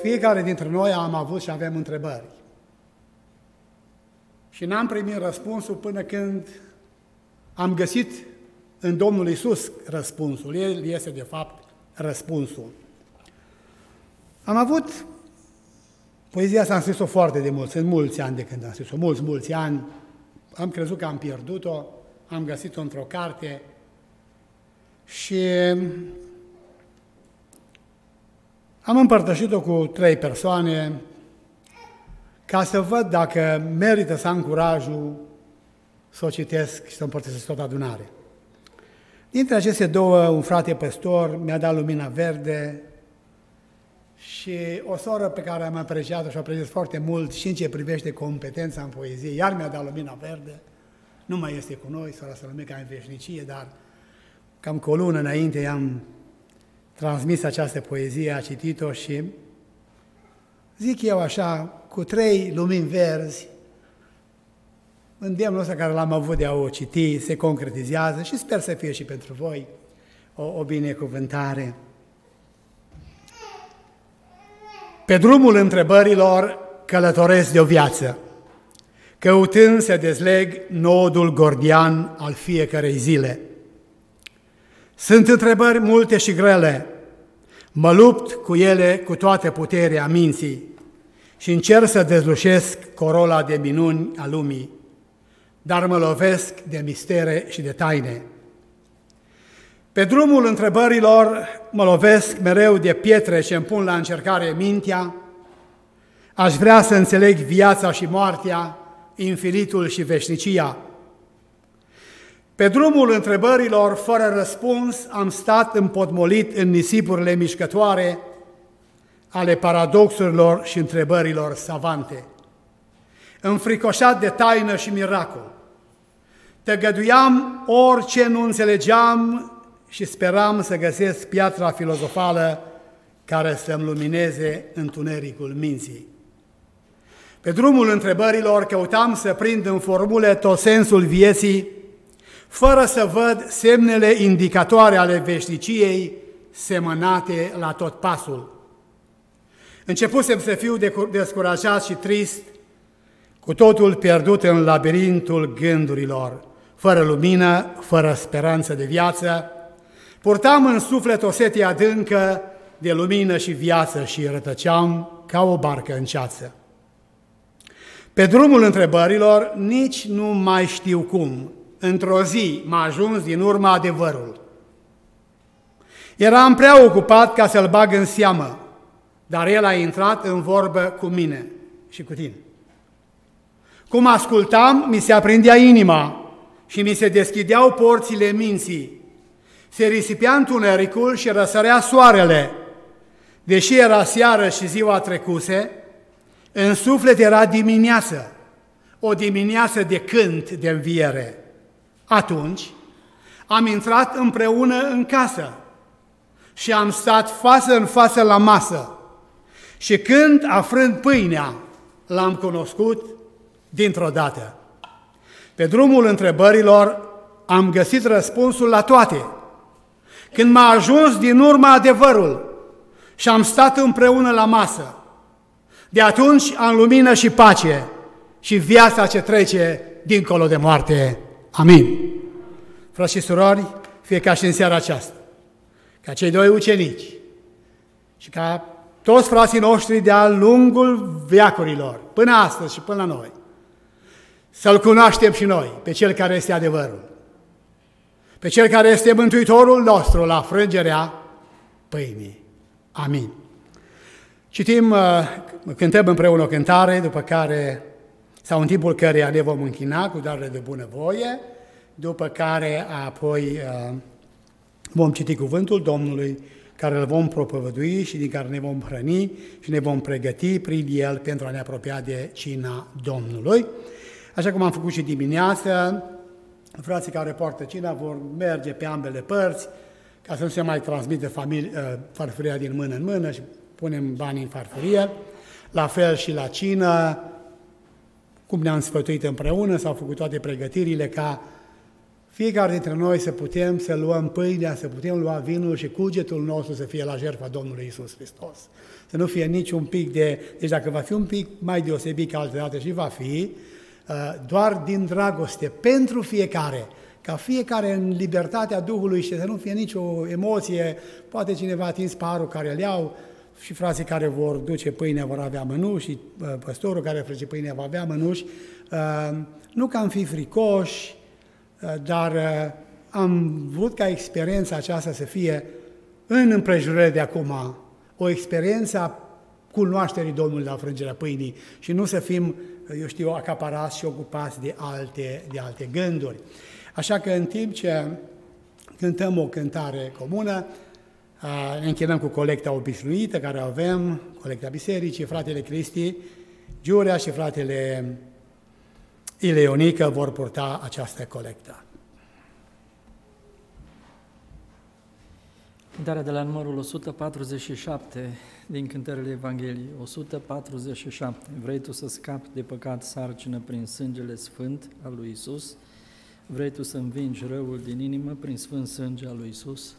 Fiecare dintre noi am avut și avem întrebări. Și n-am primit răspunsul până când am găsit în Domnul Iisus răspunsul. El este, de fapt, răspunsul. Am avut, poezia asta am scris-o foarte de mult, sunt mulți ani de când am scris-o, mulți ani. Am crezut că am pierdut-o, am găsit-o într-o carte și am împărtășit-o cu 3 persoane ca să văd dacă merită să am curajul să o citesc și să împărtășesc tot adunare. Dintre aceste 2, un frate păstor mi-a dat lumina verde și o soră pe care am apreciat-o și o apreciez foarte mult și în ce privește competența în poezie, iar mi-a dat lumina verde. Nu mai este cu noi, sora Sălămica în veșnicie, dar cam cu o lună înainte i-am transmis această poezie, a citit-o și zic eu așa, cu 3 lumini verzi, îndemnul ăsta care l-am avut de a o citi se concretizează și sper să fie și pentru voi o binecuvântare. Pe drumul întrebărilor călătoresc de-o viață, căutând să dezleg nodul gordian al fiecărei zile. Sunt întrebări multe și grele, mă lupt cu ele cu toată puterea minții și încerc să dezlușesc corola de minuni a lumii, dar mă lovesc de mistere și de taine. Pe drumul întrebărilor mă lovesc mereu de pietre ce îmi pun la încercare mintea, aș vrea să înțeleg viața și moartea, infinitul și veșnicia. Pe drumul întrebărilor, fără răspuns, am stat împotmolit în nisipurile mișcătoare ale paradoxurilor și întrebărilor savante. Înfricoșat de taină și miracol, tăgăduiam orice nu înțelegeam și speram să găsesc piatra filozofală care să-mi lumineze întunericul minții. Pe drumul întrebărilor căutam să prind în formule tot sensul vieții, fără să văd semnele indicatoare ale veșniciei semănate la tot pasul. Începusem să fiu descurajat și trist, cu totul pierdut în labirintul gândurilor, fără lumină, fără speranță de viață. Purtam în suflet o sete adâncă de lumină și viață și rătăceam ca o barcă în ceață. Pe drumul întrebărilor nici nu mai știu cum, într-o zi m-a ajuns din urmă adevărul. Eram prea ocupat ca să-l bag în seamă, dar el a intrat în vorbă cu mine și cu tine. Cum ascultam, mi se aprindea inima și mi se deschideau porțile minții. Se risipea întunericul și răsărea soarele. Deși era seară și ziua trecuse, în suflet era dimineață, o dimineață de cânt de înviere. Atunci am intrat împreună în casă și am stat față în față la masă și când, afrând pâinea, l-am cunoscut dintr-o dată. Pe drumul întrebărilor am găsit răspunsul la toate. Când m-a ajuns din urmă adevărul și am stat împreună la masă, de atunci am lumină și pace și viața ce trece dincolo de moarte. Amin. Frați și surori, fie ca și în seara aceasta, ca cei 2 ucenici și ca toți frații noștri de-a lungul veacurilor, până astăzi și până la noi, să-L cunoaștem și noi, pe Cel care este adevărul, pe Cel care este Mântuitorul nostru la frângerea pâinii. Amin. Citim, cântăm împreună o cântare, după care, sau în timpul căreia ne vom închina cu darurile de bunăvoie, după care apoi vom citi cuvântul Domnului, care îl vom propovădui și din care ne vom hrăni și ne vom pregăti prin el pentru a ne apropia de cina Domnului. Așa cum am făcut și dimineața, frații care poartă cina vor merge pe ambele părți, ca să nu se mai transmită farfuria din mână în mână și punem banii în farfurie. La fel și la cină, cum ne-am sfătuit împreună, s-au făcut toate pregătirile ca fiecare dintre noi să putem să luăm pâinea, să putem lua vinul și cugetul nostru să fie la jertfa Domnului Iisus Hristos. Să nu fie nici un pic deci dacă va fi un pic mai deosebit ca altă dată și va fi, doar din dragoste pentru fiecare, ca fiecare în libertatea Duhului și să nu fie nicio emoție, poate cineva a atins parul care îl iau, și frații care vor duce pâine vor avea mănuși, și păstorul care face pâine va avea mănuși, nu că am fi fricoși, dar am vrut ca experiența aceasta să fie în împrejurările de acum, o experiență a cunoașterii Domnului la frângerea pâinii și nu să fim, eu știu, acaparați și ocupați de alte gânduri. Așa că în timp ce cântăm o cântare comună, ne închinăm cu colecta obișnuită care o avem, colecta bisericii, fratele Cristi Giurea și fratele Ileonică vor purta această colectă. Cântarea de la numărul 147 din cântările Evangheliei, 147. Vrei tu să scapi de păcat, sarcină prin sângele sfânt al lui Iisus? Vrei tu să învingi răul din inimă prin sfânt sânge al lui Iisus?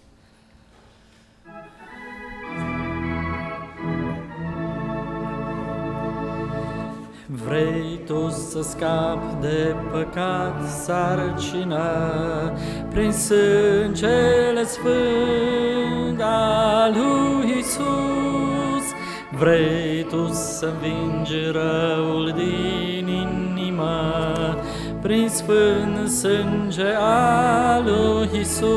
Vrei tu să scapi de păcat, sarcină, prin sângele sfânt al lui Iisus. Vrei tu să învingi răul din inimă, prin sfânt sânge al lui Iisus.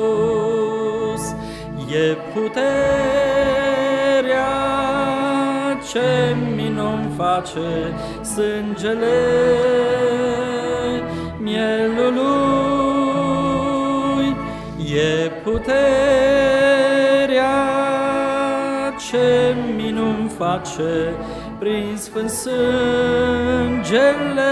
E puterea ce minuni face sângele mielului, e puterea ce minuni face prin sfânt sângele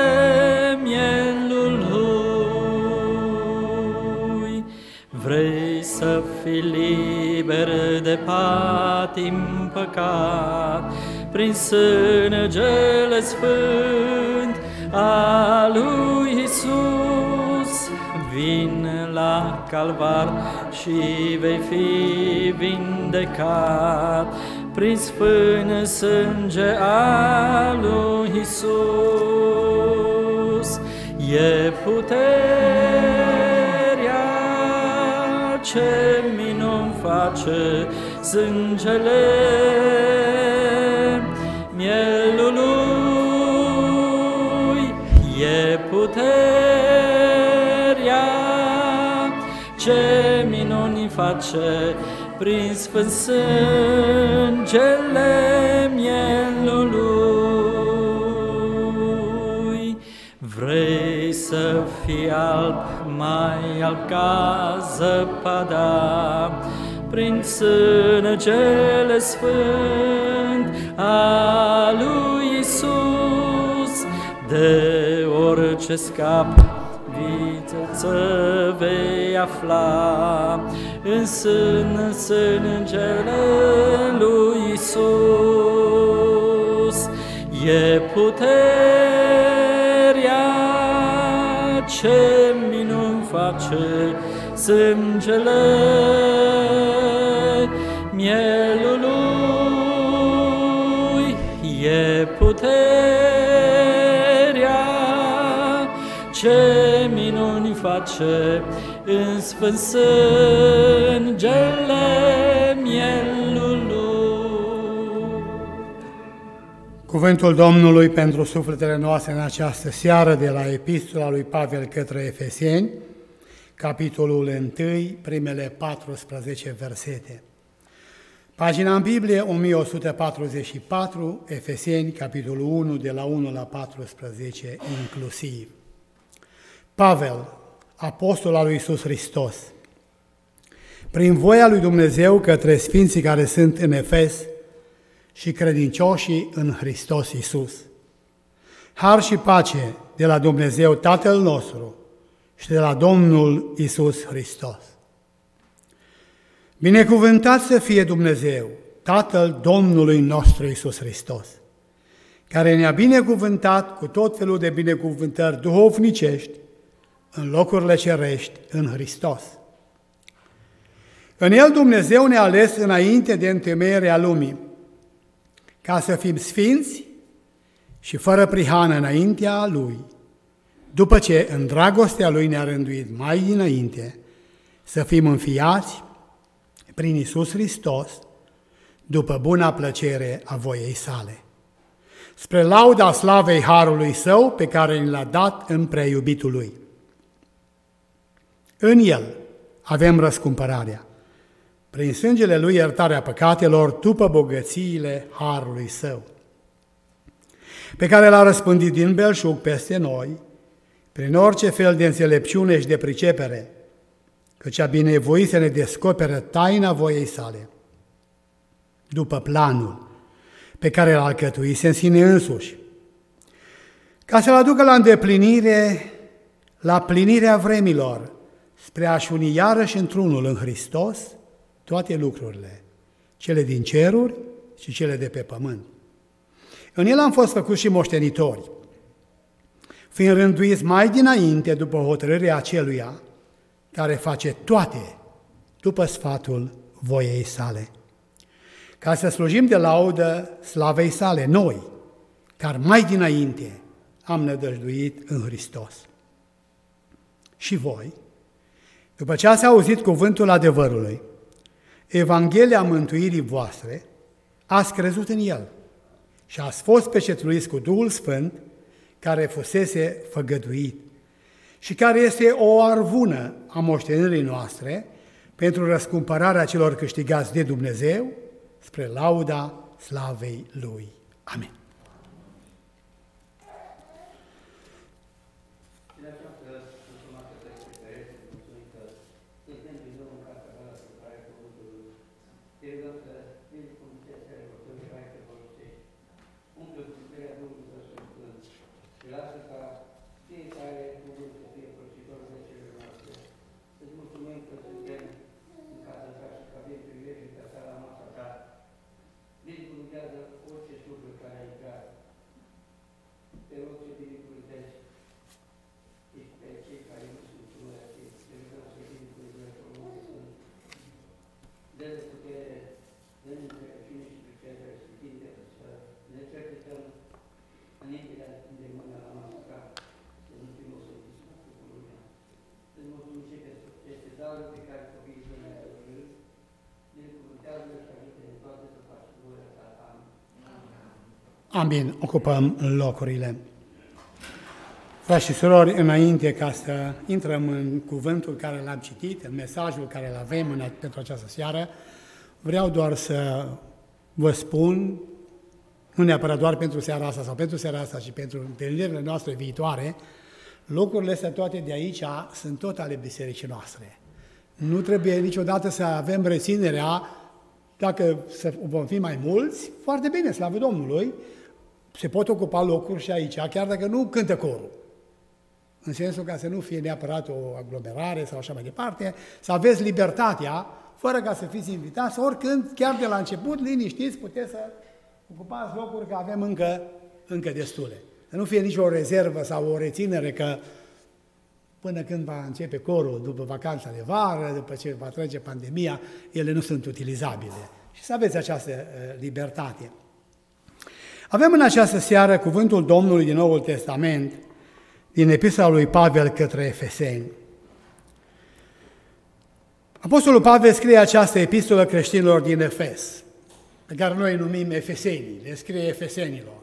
mielului. Vrei să fii liber de patim păcat, prin sângele sfânt al lui Iisus, vin la calvar și vei fi vindecat, prin sfânt sânge al lui Iisus. E puterea ce minuni face sângele mielului, e puterea ce minuni face prin sfânt sângele mielului. Vrei să fii alb, mai alb ca zăpada, prin sângele sfânt al lui Iisus, de orice scap viață vei afla în sângele lui Iisus. E puterea ce minuni face sângele mielului, e puterea ce minuni face în sfânt sângele mielului. Cuvântul Domnului pentru sufletele noastre în această seară de la Epistola lui Pavel către Efeseni, capitolul 1, primele 14 versete. Pagina în Biblie 1144, Efeseni, capitolul 1, de la 1 la 14 inclusiv. Pavel, apostol al lui Iisus Hristos, prin voia lui Dumnezeu către sfinții care sunt în Efes și credincioșii în Hristos Iisus. Har și pace de la Dumnezeu Tatăl nostru și de la Domnul Iisus Hristos. Binecuvântat să fie Dumnezeu, Tatăl Domnului nostru Iisus Hristos, care ne-a binecuvântat cu tot felul de binecuvântări duhovnicești în locurile cerești în Hristos. În El Dumnezeu ne-a ales înainte de întemeierea lumii, ca să fim sfinți și fără prihană înaintea Lui, după ce în dragostea Lui ne-a rânduit mai dinainte să fim înfiați prin Iisus Hristos, după buna plăcere a voiei sale, spre lauda slavei harului Său pe care ni l-a dat în prea iubitul Lui. În El avem răscumpărarea, prin sângele Lui iertarea păcatelor, după bogățiile harului Său, pe care l-a răspândit din belșug peste noi, prin orice fel de înțelepciune și de pricepere, căci a binevoit să ne descoperă taina voiei sale, după planul pe care l-a alcătuise în sine însuși, ca să-l aducă la îndeplinire, la plinirea vremilor, spre a-și uni iarăși într-unul în Hristos toate lucrurile, cele din ceruri și cele de pe pământ. În El am fost făcuți și moștenitori, fiind rânduiți mai dinainte după hotărârea aceluia care face toate după sfatul voiei sale, ca să slujim de laudă slavei sale, noi, care mai dinainte am nădăjduit în Hristos. Și voi, după ce ați auzit cuvântul adevărului, Evanghelia mântuirii voastre, ați crezut în El și ați fost pecetluiți cu Duhul Sfânt, care fusese făgăduit și care este o arvună a moștenirii noastre pentru răscumpărarea celor câștigați de Dumnezeu spre lauda slavei Lui. Amin. Amin. Ocupăm locurile. Frați și surori, înainte ca să intrăm în cuvântul care l-am citit, în mesajul care îl avem pentru această seară, vreau doar să vă spun, nu neapărat doar pentru seara asta sau pentru seara asta, ci pentru întâlnirile noastre viitoare, lucrurile astea toate de aici sunt tot ale bisericii noastre. Nu trebuie niciodată să avem reținerea, dacă vom fi mai mulți, foarte bine, slavă Domnului, se pot ocupa locuri și aici, chiar dacă nu cântă corul. În sensul ca să nu fie neapărat o aglomerare sau așa mai departe, să aveți libertatea, fără ca să fiți invitați, oricând, chiar de la început, liniștiți, puteți să ocupați locuri, că avem încă destule. Să nu fie nicio rezervă sau o reținere că până când va începe corul, după vacanța de vară, după ce va trece pandemia, ele nu sunt utilizabile. Și să aveți această libertate. Avem în această seară cuvântul Domnului din Noul Testament, din Epistola lui Pavel către Efeseni. Apostolul Pavel scrie această epistolă creștinilor din Efes, pe care noi îi numim Efesenii, le scrie Efesenilor.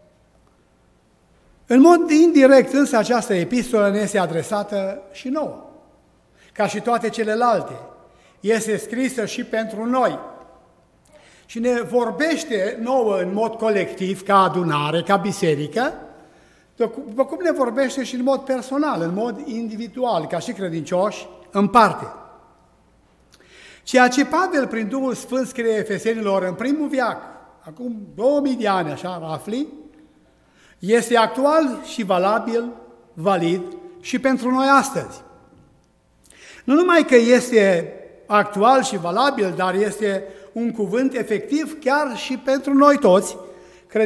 În mod indirect, însă, această epistolă ne este adresată și nouă, ca și toate celelalte. Este scrisă și pentru noi. Și ne vorbește nouă în mod colectiv, ca adunare, ca biserică, după cum ne vorbește și în mod personal, în mod individual, ca și credincioși, în parte. Ceea ce Pavel, prin Duhul Sfânt, scrie Efesenilor în primul veac, acum 2000 de ani, așa, afli, este actual și valabil, valid și pentru noi astăzi. Nu numai că este actual și valabil, dar este un cuvânt efectiv chiar și pentru noi toți,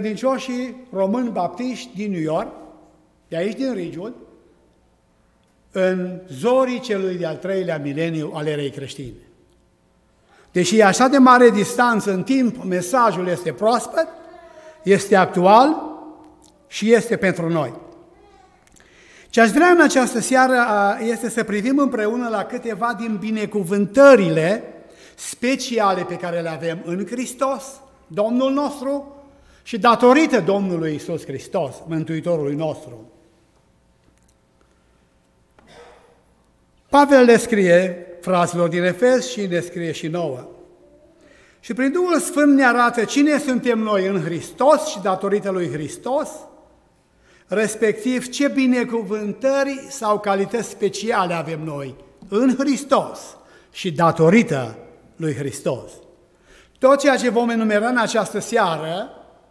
credincioșii români baptiști din New York, de aici din Ridgewood, în zorii celui de-al treilea mileniu al erei creștine. Deși e așa de mare distanță în timp, mesajul este proaspăt, este actual și este pentru noi. Ce aș vrea în această seară este să privim împreună la câteva din binecuvântările speciale pe care le avem în Hristos, Domnul nostru, și datorită Domnului Iisus Hristos, Mântuitorului nostru. Pavel le scrie fraților din Efes și ne scrie și nouă. Și prin Duhul Sfânt ne arată cine suntem noi în Hristos și datorită lui Hristos, respectiv ce binecuvântări sau calități speciale avem noi în Hristos și datorită lui Hristos. Tot ceea ce vom enumera în această seară,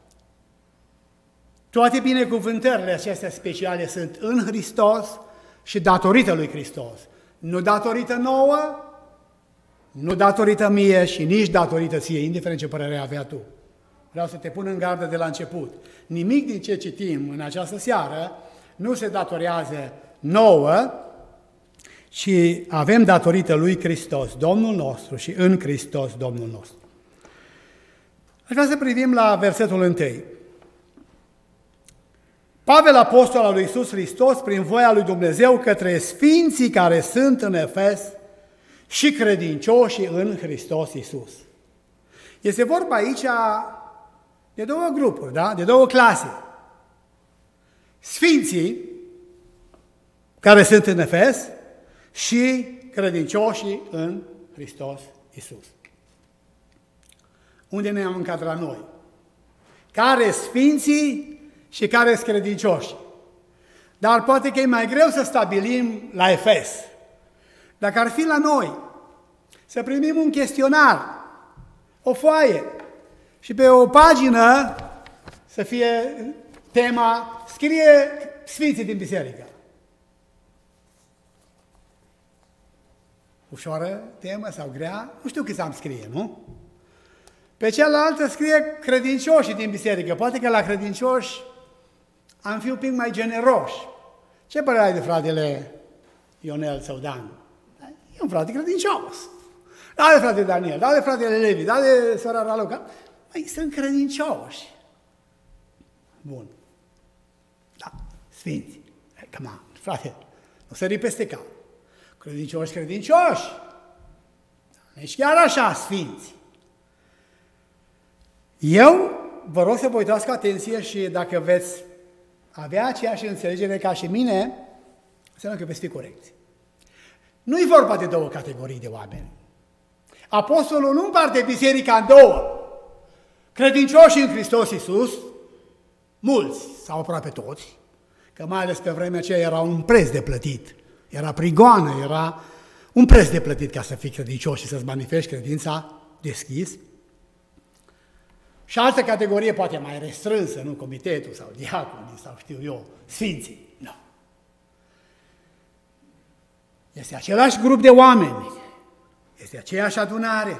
toate binecuvântările acestea speciale sunt în Hristos și datorită lui Hristos. Nu datorită nouă, nu datorită mie și nici datorită ție, indiferent ce părere avea tu. Vreau să te pun în gardă de la început. Nimic din ce citim în această seară nu se datorează nouă, ci avem datorită lui Hristos, Domnul nostru, și în Hristos, Domnul nostru. Aș vrea să privim la versetul 1. Pavel, apostol al lui Iisus Hristos, prin voia lui Dumnezeu, către sfinții care sunt în Efes și credincioșii în Hristos Iisus. Este vorba aici de două grupuri, da? De două clase. Sfinții care sunt în Efes și credincioșii în Hristos Iisus. Unde ne-am încadrat noi? Care sfinții și care sunt credincioși? Dar poate că e mai greu să stabilim la Efes. Dacă ar fi la noi, să primim un chestionar, o foaie, și pe o pagină să fie tema, scrie sfinții din biserică. Ușoară temă sau grea? Nu știu cât am scrie, nu? Pe cealaltă scrie credincioșii din biserică. Poate că la credincioși am fi un pic mai generoși. Ce părere ai de fratele Ionel sau Dan? E un frate credincios. Da de frate Daniel, da de fratele Levi, da de sora Raluca. Mai sunt credincioși. Bun. Da, sfinți. Come on, frate, nu sări peste cap. Credincioși. Deci chiar așa, sfinți. Eu vă rog să vă uitați cu atenție și dacă veți avea aceeași înțelegere ca și mine, înseamnă că veți fi corecți. Nu-i vorba de două categorii de oameni. Apostolul nu împarte biserica în două. Credincioși în Hristos Iisus, mulți sau aproape toți, că mai ales pe vremea aceea era un preț de plătit. Era prigoană, era un preț de plătit ca să fii credincios și să-ți manifesti credința deschis. Și altă categorie poate mai restrânsă, nu comitetul sau diaconii sau știu eu, sfinții. Nu. Este același grup de oameni, este aceeași adunare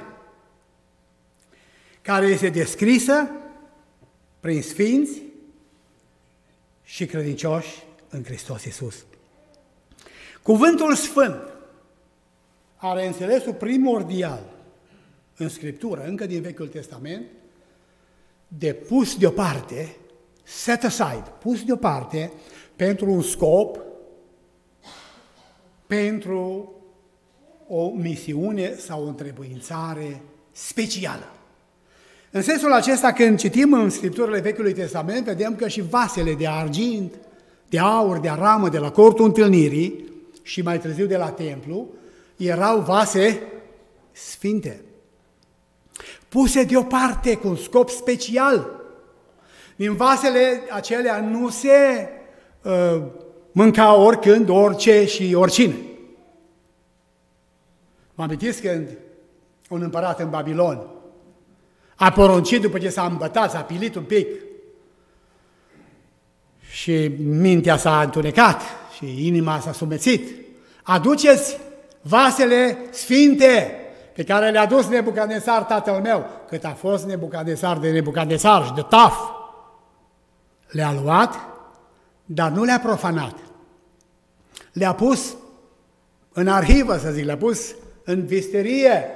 care este descrisă prin sfinți și credincioși în Hristos Iisus. Cuvântul Sfânt are înțelesul primordial în Scriptură, încă din Vechiul Testament, de pus deoparte, set aside, pus deoparte pentru un scop, pentru o misiune sau o întrebuințare specială. În sensul acesta, când citim în Scripturile Vechiului Testament, vedem că și vasele de argint, de aur, de aramă, de la cortul întâlnirii și mai târziu de la templu, erau vase sfinte, puse deoparte cu un scop special. Din vasele acelea nu se mânca oricând, orice și oricine. Vă amintiți când un împărat în Babilon a poruncit, după ce s-a îmbătat, s-a pilit un pic și mintea s-a întunecat și inima s-a sumețit. Aduceți vasele sfinte pe care le-a dus Nebucadnețar, tatăl meu, cât a fost Nebucadnețar de Nebucadnețar și de taf. Le-a luat, dar nu le-a profanat. Le-a pus în arhivă, să zic, l-a pus în visterie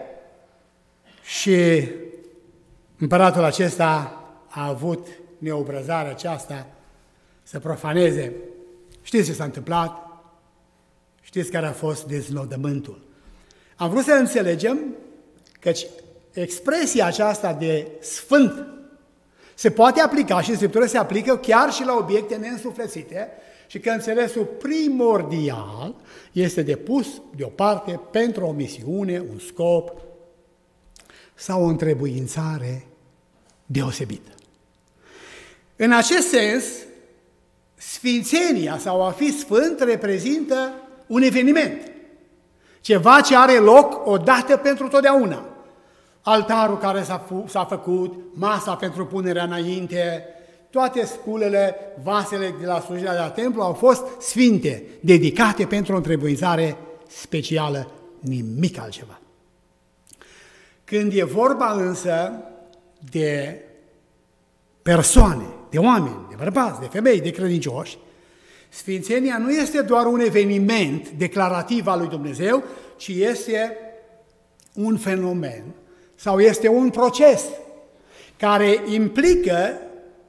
și împăratul acesta a avut neobrăzarea aceasta să profaneze. Știți ce s-a întâmplat? Știți care a fost deznodământul? Am vrut să înțelegem că expresia aceasta de sfânt se poate aplica și în Scriptură se aplică chiar și la obiecte neînsuflețite și că înțelesul primordial este de pus deoparte pentru o misiune, un scop sau o întrebuințare deosebită. În acest sens, sfințenia sau a fi sfânt reprezintă un eveniment, ceva ce are loc odată pentru totdeauna. Altarul care s-a făcut, masa pentru punerea înainte, toate sculele, vasele de la slujirea de la templu au fost sfinte, dedicate pentru o întrebuințare specială, nimic altceva. Când e vorba însă de persoane, de oameni, de bărbați, de femei, de credincioși, sfințenia nu este doar un eveniment declarativ al lui Dumnezeu, ci este un fenomen sau este un proces care implică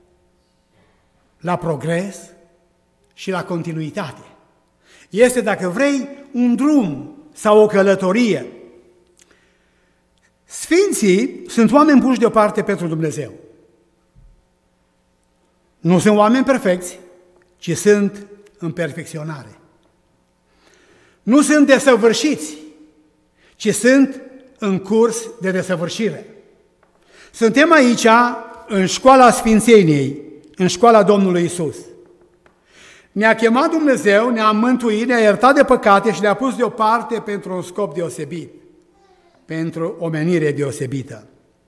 la progres și la continuitate. Este, dacă vrei, un drum sau o călătorie. Sfinții sunt oameni puși deoparte pentru Dumnezeu. Nu sunt oameni perfecți, ci sunt în perfecționare. Nu sunt desăvârșiți, ci sunt în curs de desăvârșire. Suntem aici în școala Sfințeniei, în școala Domnului Isus. Ne-a chemat Dumnezeu, ne-a mântuit, ne-a iertat de păcate și ne-a pus deoparte pentru un scop deosebit, pentru o menire deosebită.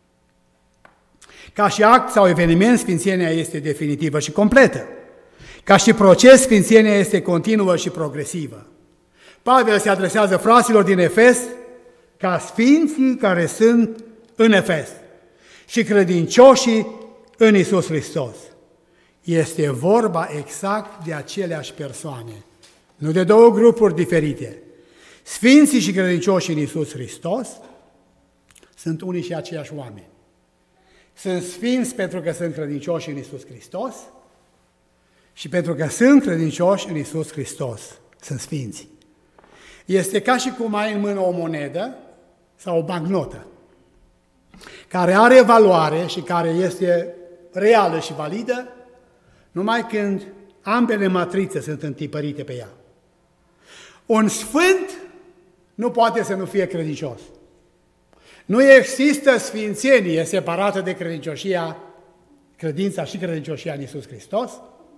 Ca și act sau eveniment, sfințenia este definitivă și completă. Ca și proces, sfințenia este continuă și progresivă. Pavel se adresează fraților din Efes ca sfinții care sunt în Efes și credincioșii în Iisus Hristos. Este vorba exact de aceleași persoane, nu de două grupuri diferite. Sfinții și credincioșii în Iisus Hristos sunt unii și aceiași oameni. Sunt sfinți pentru că sunt credincioși în Iisus Hristos și pentru că sunt credincioși în Iisus Hristos. Sunt sfinți. Este ca și cum ai în mână o monedă sau o bancnotă care are valoare și care este reală și validă numai când ambele matrițe sunt întipărite pe ea. Un sfânt nu poate să nu fie credincios. Nu există sfințenie separată de credincioșia, credința și credincioșia în Iisus Hristos.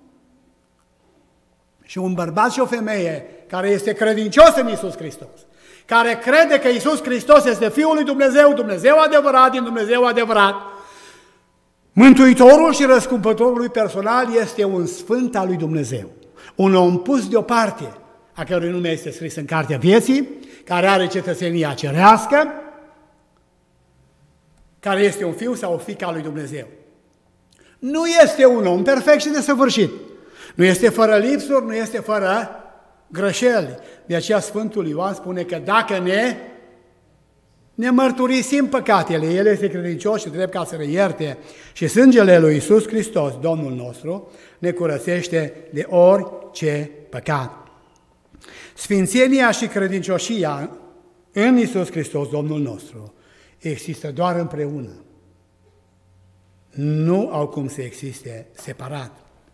Și un bărbat și o femeie care este credincios în Iisus Hristos, care crede că Iisus Hristos este Fiul lui Dumnezeu, Dumnezeu adevărat din Dumnezeu adevărat, Mântuitorul și răscumpătorul lui personal este un sfânt al lui Dumnezeu, un om pus deoparte, a cărui nume este scris în Cartea Vieții, care are cetățenia cerească, care este un fiu sau o fiică al lui Dumnezeu. Nu este un om perfect și desăvârșit. Nu este fără lipsuri, nu este fără greșeli. De aceea Sfântul Ioan spune că dacă ne mărturisim păcatele, El este credincios și drept ca să le ierte și sângele lui Iisus Hristos, Domnul nostru, ne curățește de orice păcat. Sfințenia și credincioșia în Iisus Hristos, Domnul nostru, există doar împreună. Nu au cum să existe separat.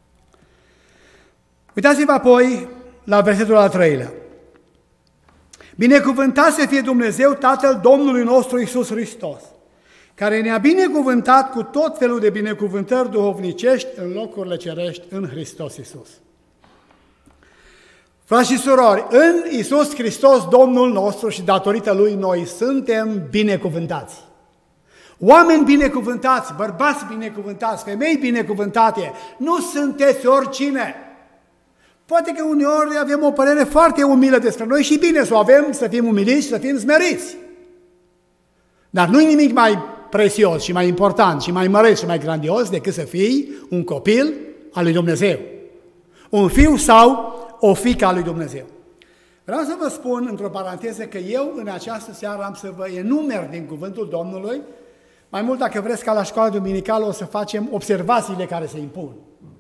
Uitați-vă apoi la versetul al 3-lea. Binecuvântat să fie Dumnezeu, Tatăl Domnului nostru Iisus Hristos, care ne-a binecuvântat cu tot felul de binecuvântări duhovnicești în locurile cerești în Hristos Iisus. Frați și surori, în Iisus Hristos, Domnul nostru și datorită Lui, noi suntem binecuvântați. Oameni binecuvântați, bărbați binecuvântați, femei binecuvântate, nu sunteți oricine. Poate că uneori avem o părere foarte umilă despre noi și bine să o avem, să fim umiliți, să fim smeriți. Dar nu-i nimic mai prețios și mai important și mai măreț și mai grandios decât să fii un copil al lui Dumnezeu. Un fiu sau o fiică a lui Dumnezeu. Vreau să vă spun, într-o paranteză, că eu în această seară am să vă enumer din cuvântul Domnului. Mai mult, dacă vreți, ca la școala duminicală, o să facem observațiile care se impun,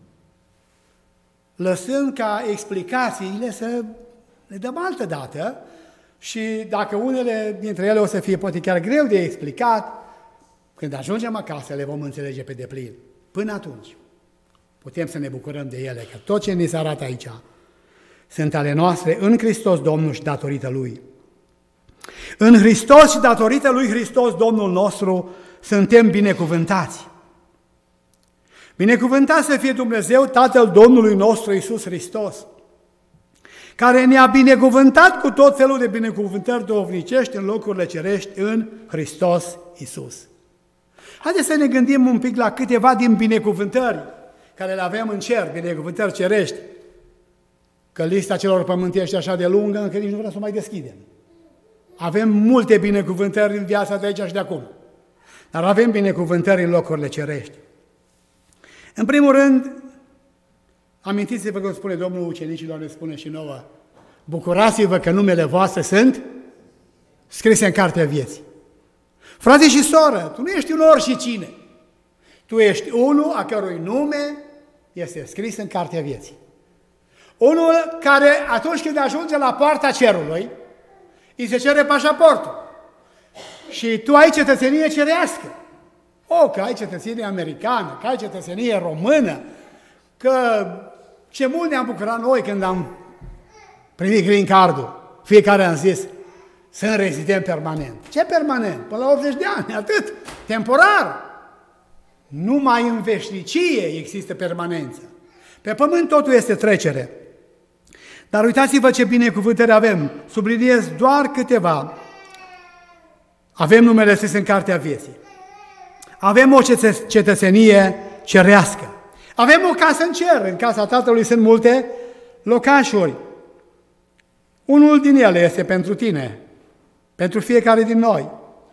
lăsând ca explicațiile să le dăm altă dată și dacă unele dintre ele o să fie poate chiar greu de explicat, când ajungem acasă le vom înțelege pe deplin. Până atunci putem să ne bucurăm de ele, că tot ce ni se arată aici sunt ale noastre în Hristos Domnul și datorită Lui. În Hristos și datorită Lui Hristos Domnul nostru suntem binecuvântați. Binecuvântat să fie Dumnezeu, Tatăl Domnului nostru Iisus Hristos, care ne-a binecuvântat cu tot felul de binecuvântări duhovnicești în locurile cerești în Hristos Iisus. Haideți să ne gândim un pic la câteva din binecuvântări care le avem în cer, binecuvântări cerești, că lista celor pământii este așa de lungă încât nici nu vreau să o mai deschidem. Avem multe binecuvântări în viața de aici și de acum, dar avem binecuvântări în locurile cerești. În primul rând, amintiți-vă cum spune Domnul ucenicilor, ne spune și nouă, bucurați-vă că numele voastre sunt scrise în cartea vieții. Frate și soră, tu nu ești un oricine, tu ești unul a cărui nume este scris în cartea vieții. Unul care atunci când ajunge la poarta cerului, îi se cere pașaportul și tu ai cetățenie cerească. Că ai cetățenie americană, că ai cetățenie română, că ce mult ne-am bucurat noi când am primit green card-ul. Fiecare am zis, sunt rezident permanent. Ce permanent? Până la 80 de ani, atât, temporar. Numai în veșnicie există permanență. Pe pământ totul este trecere. Dar uitați-vă ce binecuvântări avem. Subliniez doar câteva. Avem numele scris în cartea vieții. Avem o cetățenie cerească. Avem o casă în cer. În casa Tatălui sunt multe locașuri. Unul din ele este pentru tine, pentru fiecare din noi.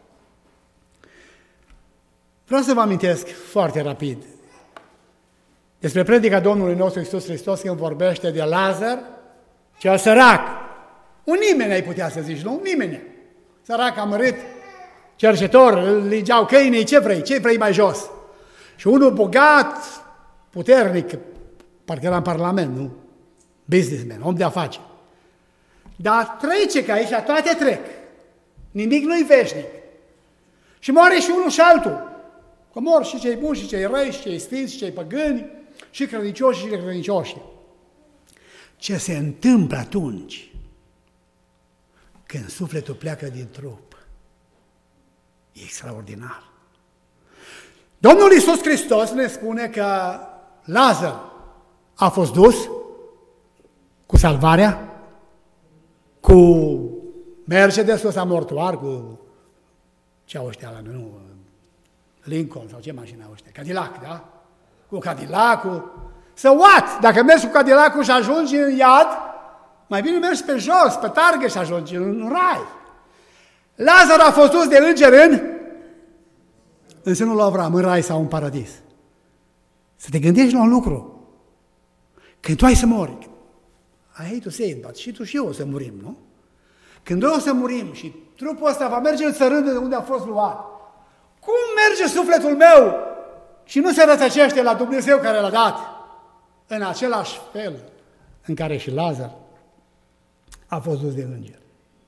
Vreau să vă amintesc foarte rapid despre predica Domnului nostru Iisus Hristos când vorbește de Lazar, cel sărac. Un nimeni ai putea să zici, nu? Nimeni. Sărac, amărât, cercetor, îl lingeau câinii, ce vrei mai jos? Și unul bogat, puternic, parcă era în Parlament, nu? Businessman, om de afaceri. Dar trece, că aici toate trec. Nimic nu-i veșnic. Și moare și unul și altul. Că mor și cei buni și cei răi și cei sfinți și cei păgâni și credincioși și necredincioși. Ce se întâmplă atunci când sufletul pleacă din trup? E extraordinar. Domnul Iisus Hristos ne spune că Lazar a fost dus cu salvarea, cu Mercedes-ul ăsta mortuar, cu ce au ăștia, nu, Lincoln sau ce mașină au ăștia, Cadillac, da? Cu Cadillac-ul. Să what? Dacă mergi cu Cadillac-ul și ajungi în iad, mai bine mergi pe jos, pe targă și ajungi în rai. Lazar a fost dus de înger în sânul lui Avram, în rai sau în paradis. Să te gândești la un lucru. Când tu ai să mori, I hate to say it, but și tu și eu o să murim, nu? Când noi o să murim și trupul ăsta va merge în țărândă unde a fost luat, cum merge sufletul meu și nu se rătăcește la Dumnezeu care l-a dat? În același fel în care și Lazar a fost dus de înger.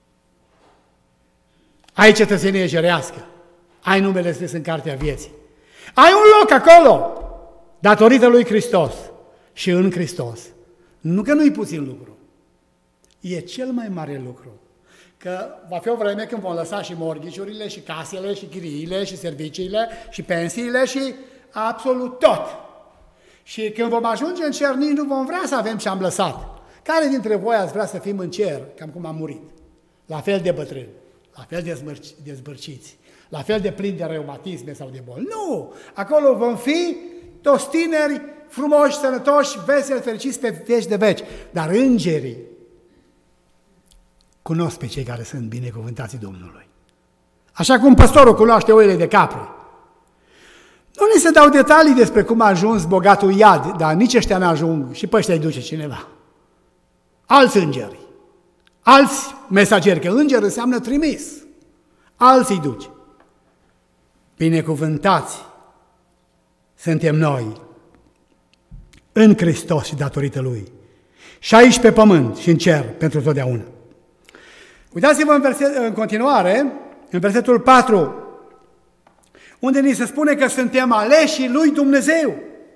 Ai cetățenie cerească, ai numele scris în cartea vieții, ai un loc acolo, datorită lui Hristos și în Hristos. Nu că nu-i puțin lucru, e cel mai mare lucru. Că va fi o vreme când vom lăsa și mortgage-urile, și casele, și chiriile, și serviciile, și pensiile, și absolut tot. Și când vom ajunge în cer, nici nu vom vrea să avem ce am lăsat. Care dintre voi ați vrea să fim în cer, cam cum am murit? La fel de bătrâni, la fel de dezbârciți, la fel de plini de reumatisme sau de boli. Nu! Acolo vom fi toți tineri, frumoși, sănătoși, veseli, fericiți pe veci de veci. Dar îngerii cunosc pe cei care sunt binecuvântații Domnului. Așa cum păstorul cunoaște oile de capre. Nu ne se dau detalii despre cum a ajuns bogatul iad, dar nici ăștia n-ajung și pe ăștia îi duce cineva. Alți îngeri, alți mesageri, că înger înseamnă trimis, alții duci. Binecuvântați suntem noi în Hristos și datorită Lui. Și aici pe pământ și în cer pentru totdeauna. Uitați-vă în continuare, în versetul 4, unde ni se spune că suntem aleșii lui Dumnezeu.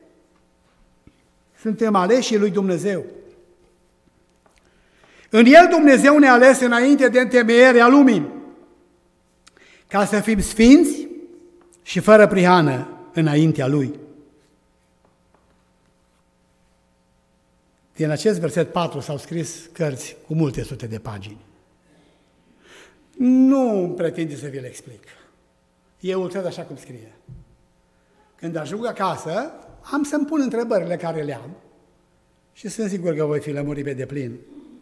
Suntem aleșii lui Dumnezeu. În El Dumnezeu ne-a ales înainte de întemeierea lumii, ca să fim sfinți și fără prihană înaintea Lui. Din acest verset 4 s-au scris cărți cu multe sute de pagini. Nu pretind să vi le explic. Eu îl cred așa cum scrie. Când ajung acasă, am să-mi pun întrebările care le am și sunt sigur că voi fi lămurit pe deplin.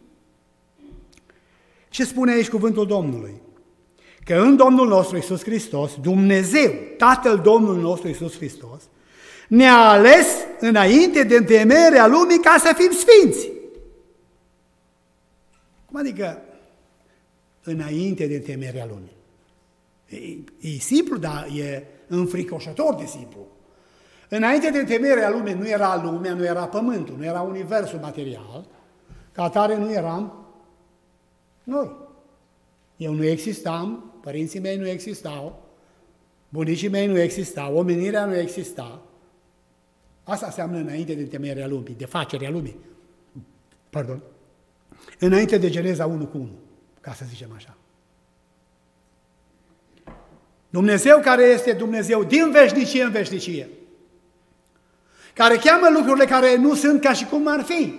Ce spune aici cuvântul Domnului? Că în Domnul nostru Iisus Hristos, Dumnezeu, Tatăl Domnului nostru Iisus Hristos, ne-a ales înainte de întemeierea lumii ca să fim sfinți. Cum adică înainte de întemeierea lumii? E simplu, dar e înfricoșător de simplu. Înainte de întemeierea lumii nu era lumea, nu era pământul, nu era universul material, ca atare nu eram noi. Eu nu existam, părinții mei nu existau, bunicii mei nu existau, omenirea nu exista. Asta înseamnă înainte de întemeierea lumii, de facerea lumii. Pardon. Înainte de Geneza 1:1, ca să zicem așa. Dumnezeu care este Dumnezeu din veșnicie în veșnicie, care cheamă lucrurile care nu sunt ca și cum ar fi.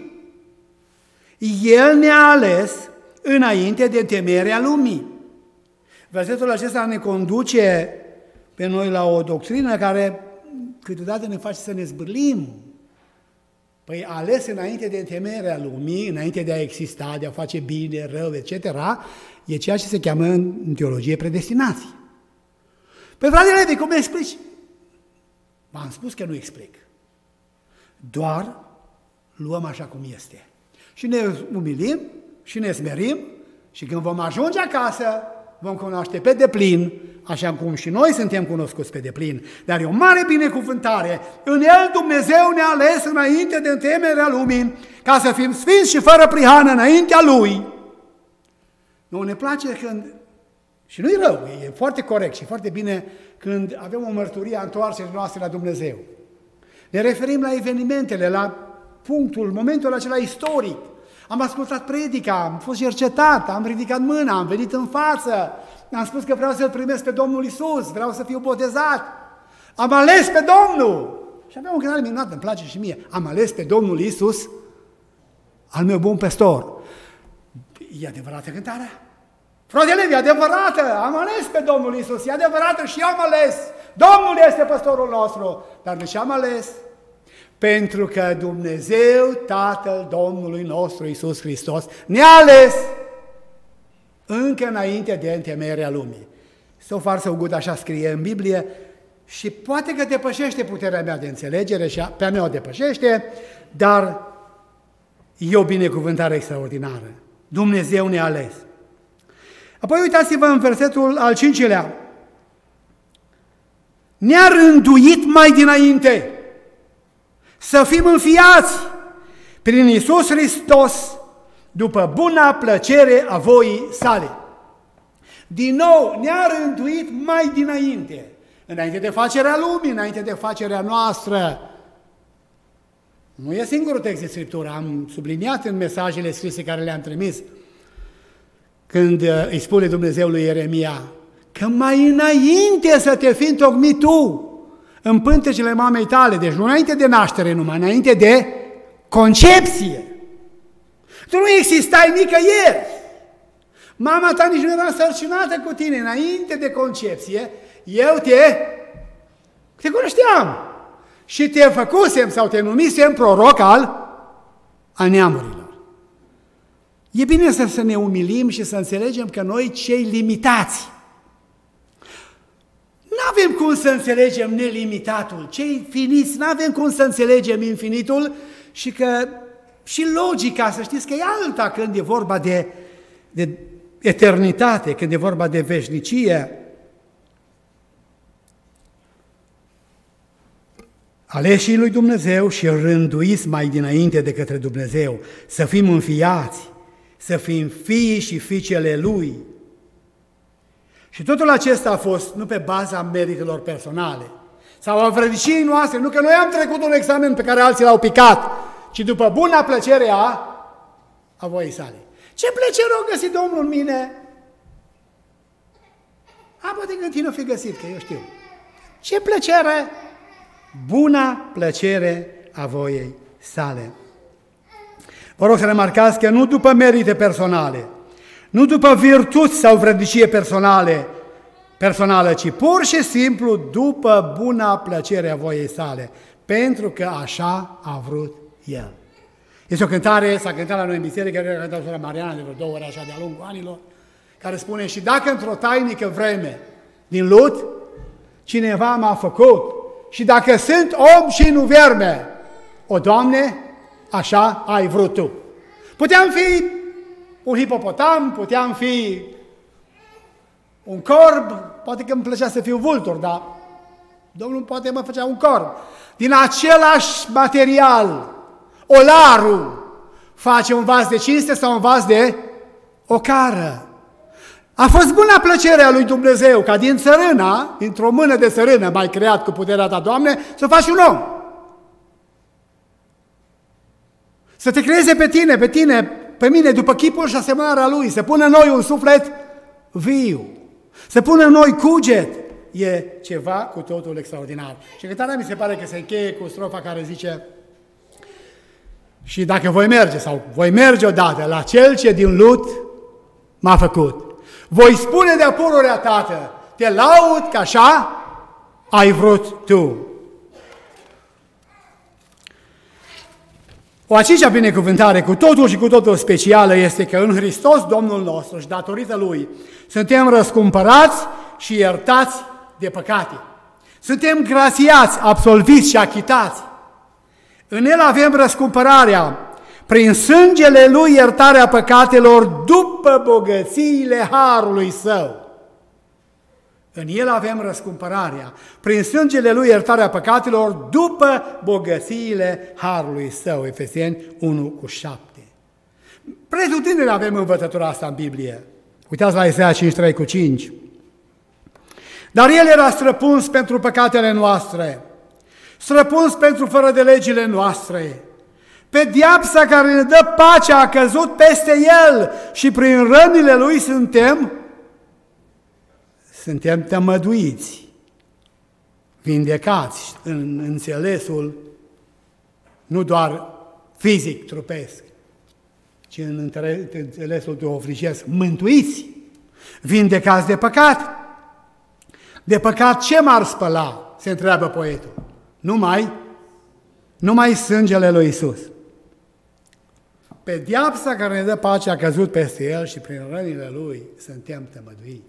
El ne-a ales înainte de întemeierea lumii. Versetul acesta ne conduce pe noi la o doctrină care câteodată ne face să ne zbârlim. Păi ales înainte de întemeierea lumii, înainte de a exista, de a face bine, rău, etc., e ceea ce se cheamă în teologie predestinație. Păi, frate Levi, cum explici? V-am spus că nu explic. Doar luăm așa cum este. Și ne umilim și ne smerim și când vom ajunge acasă, vom cunoaște pe deplin, așa cum și noi suntem cunoscuți pe deplin. Dar e o mare binecuvântare. În El Dumnezeu ne-a ales înainte de întemeierea lumii ca să fim sfinți și fără prihană înaintea Lui. Nu ne place când, și nu-i rău, e foarte corect și foarte bine când avem o mărturie a întoarcerii noastre la Dumnezeu. Ne referim la evenimentele, la punctul, momentul acela istoric. Am ascultat predica, am fost cercetat, am ridicat mâna, am venit în față, am spus că vreau să-L primesc pe Domnul Iisus, vreau să fiu botezat. Am ales pe Domnul! Și aveam o cântare minunată, îmi place și mie. Am ales pe Domnul Iisus, al meu bun păstor. E adevărată cântarea? Frate Levi, e adevărată! Am ales pe Domnul Iisus, e adevărată și eu am ales. Domnul este păstorul nostru. Dar de ce am ales? Pentru că Dumnezeu, Tatăl Domnului nostru Iisus Hristos, ne-a ales încă înainte de întemeierea lumii. So far so good, așa scrie în Biblie, și poate că depășește puterea mea de înțelegere și pe a mea o depășește, dar e o binecuvântare extraordinară. Dumnezeu ne-a ales. Apoi uitați-vă în versetul al 5-lea. Ne-a rânduit mai dinainte să fim înfiați prin Iisus Hristos după buna plăcere a voii sale. Din nou, ne-a rânduit mai dinainte, înainte de facerea lumii, înainte de facerea noastră. Nu e singurul text de Scriptură, am subliniat în mesajele scrise care le-am trimis, când îi spune Dumnezeu lui Ieremia, că mai înainte să te fi întocmit tu în pântecele mamei tale, deci nu înainte de naștere numai, înainte de concepție. Tu nu existai nicăieri. Mama ta nici nu era însărcinată cu tine. Înainte de concepție, eu te cunoșteam și te făcusem sau te numisem proroc al neamurilor. E bine să ne umilim și să înțelegem că noi, cei limitați, nu avem cum să înțelegem nelimitatul, cei finiți, nu avem cum să înțelegem infinitul și că și logica, să știți că e alta când e vorba de de eternitate, când e vorba de veșnicie, aleșii lui Dumnezeu și rânduiți mai dinainte de către Dumnezeu, să fim înfiați, să fim fii și fiicele Lui. Și totul acesta a fost nu pe baza meritelor personale sau a vredniciei noastre, nu că noi am trecut un examen pe care alții l-au picat, ci după buna plăcere a voii sale. Ce plăcere a găsit Domnul în mine? Poate că în tine o fi găsit, că eu știu. Ce plăcere? Buna plăcere a voiei sale. Vă rog să remarcați că nu după merite personale, nu după virtuți sau vrednicie personală, ci pur și simplu după buna plăcere a voiei sale, pentru că așa a vrut El. Este o cântare, s-a cântat la noi în biserică, care a cântat sora Mariana de vreo 2 ori așa de-a lungul anilor, care spune: și dacă într-o tainică vreme din lut cineva m-a făcut, și dacă sunt om și nu verme, o, Doamne, așa ai vrut Tu. Puteam fi un hipopotam, puteam fi un corb, poate că îmi plăcea să fiu vultur, dar Domnul poate mă făcea un corb. Din același material, olarul face un vas de cinste sau un vas de ocară. A fost bună plăcerea lui Dumnezeu ca din țărâna, dintr-o mână de țărână mai creat cu puterea Ta, Doamne, să faci un om. Să te creeze pe mine, după chipul și asemănarea Lui, să pună în noi un suflet viu, să pună în noi cuget. E ceva cu totul extraordinar. Și cântarea mi se pare că se încheie cu strofa care zice: și dacă voi merge odată la Cel ce din lut m-a făcut, voi spune de-a pururea, Tată, te laud că așa ai vrut Tu. O a cincea binecuvântare cu totul și cu totul specială este că în Hristos Domnul nostru și datorită Lui suntem răscumpărați și iertați de păcate. Suntem grațiați, absolviți și achitați. În El avem răscumpărarea, prin sângele Lui iertarea păcatelor după bogățiile harului Său. În El avem răscumpărarea, prin sângele Lui iertarea păcatelor după bogățiile harului Său. Efeseni 1:7. Pretutindeni avem învățătura asta în Biblie. Uitați la Isaia 53:5. Dar El era străpuns pentru păcatele noastre, străpuns pentru fără de legile noastre. Pedeapsa care ne dă pacea a căzut peste El și prin rănile Lui suntem tămăduiți, vindecați în înțelesul nu doar fizic, trupesc, ci în înțelesul duhovnicesc, mântuiți, vindecați de păcat. De păcat ce m-ar spăla? Se întreabă poetul. Numai sângele lui Iisus. Pedeapsa care ne dă pace a căzut peste El și prin rănile Lui suntem tămăduiți.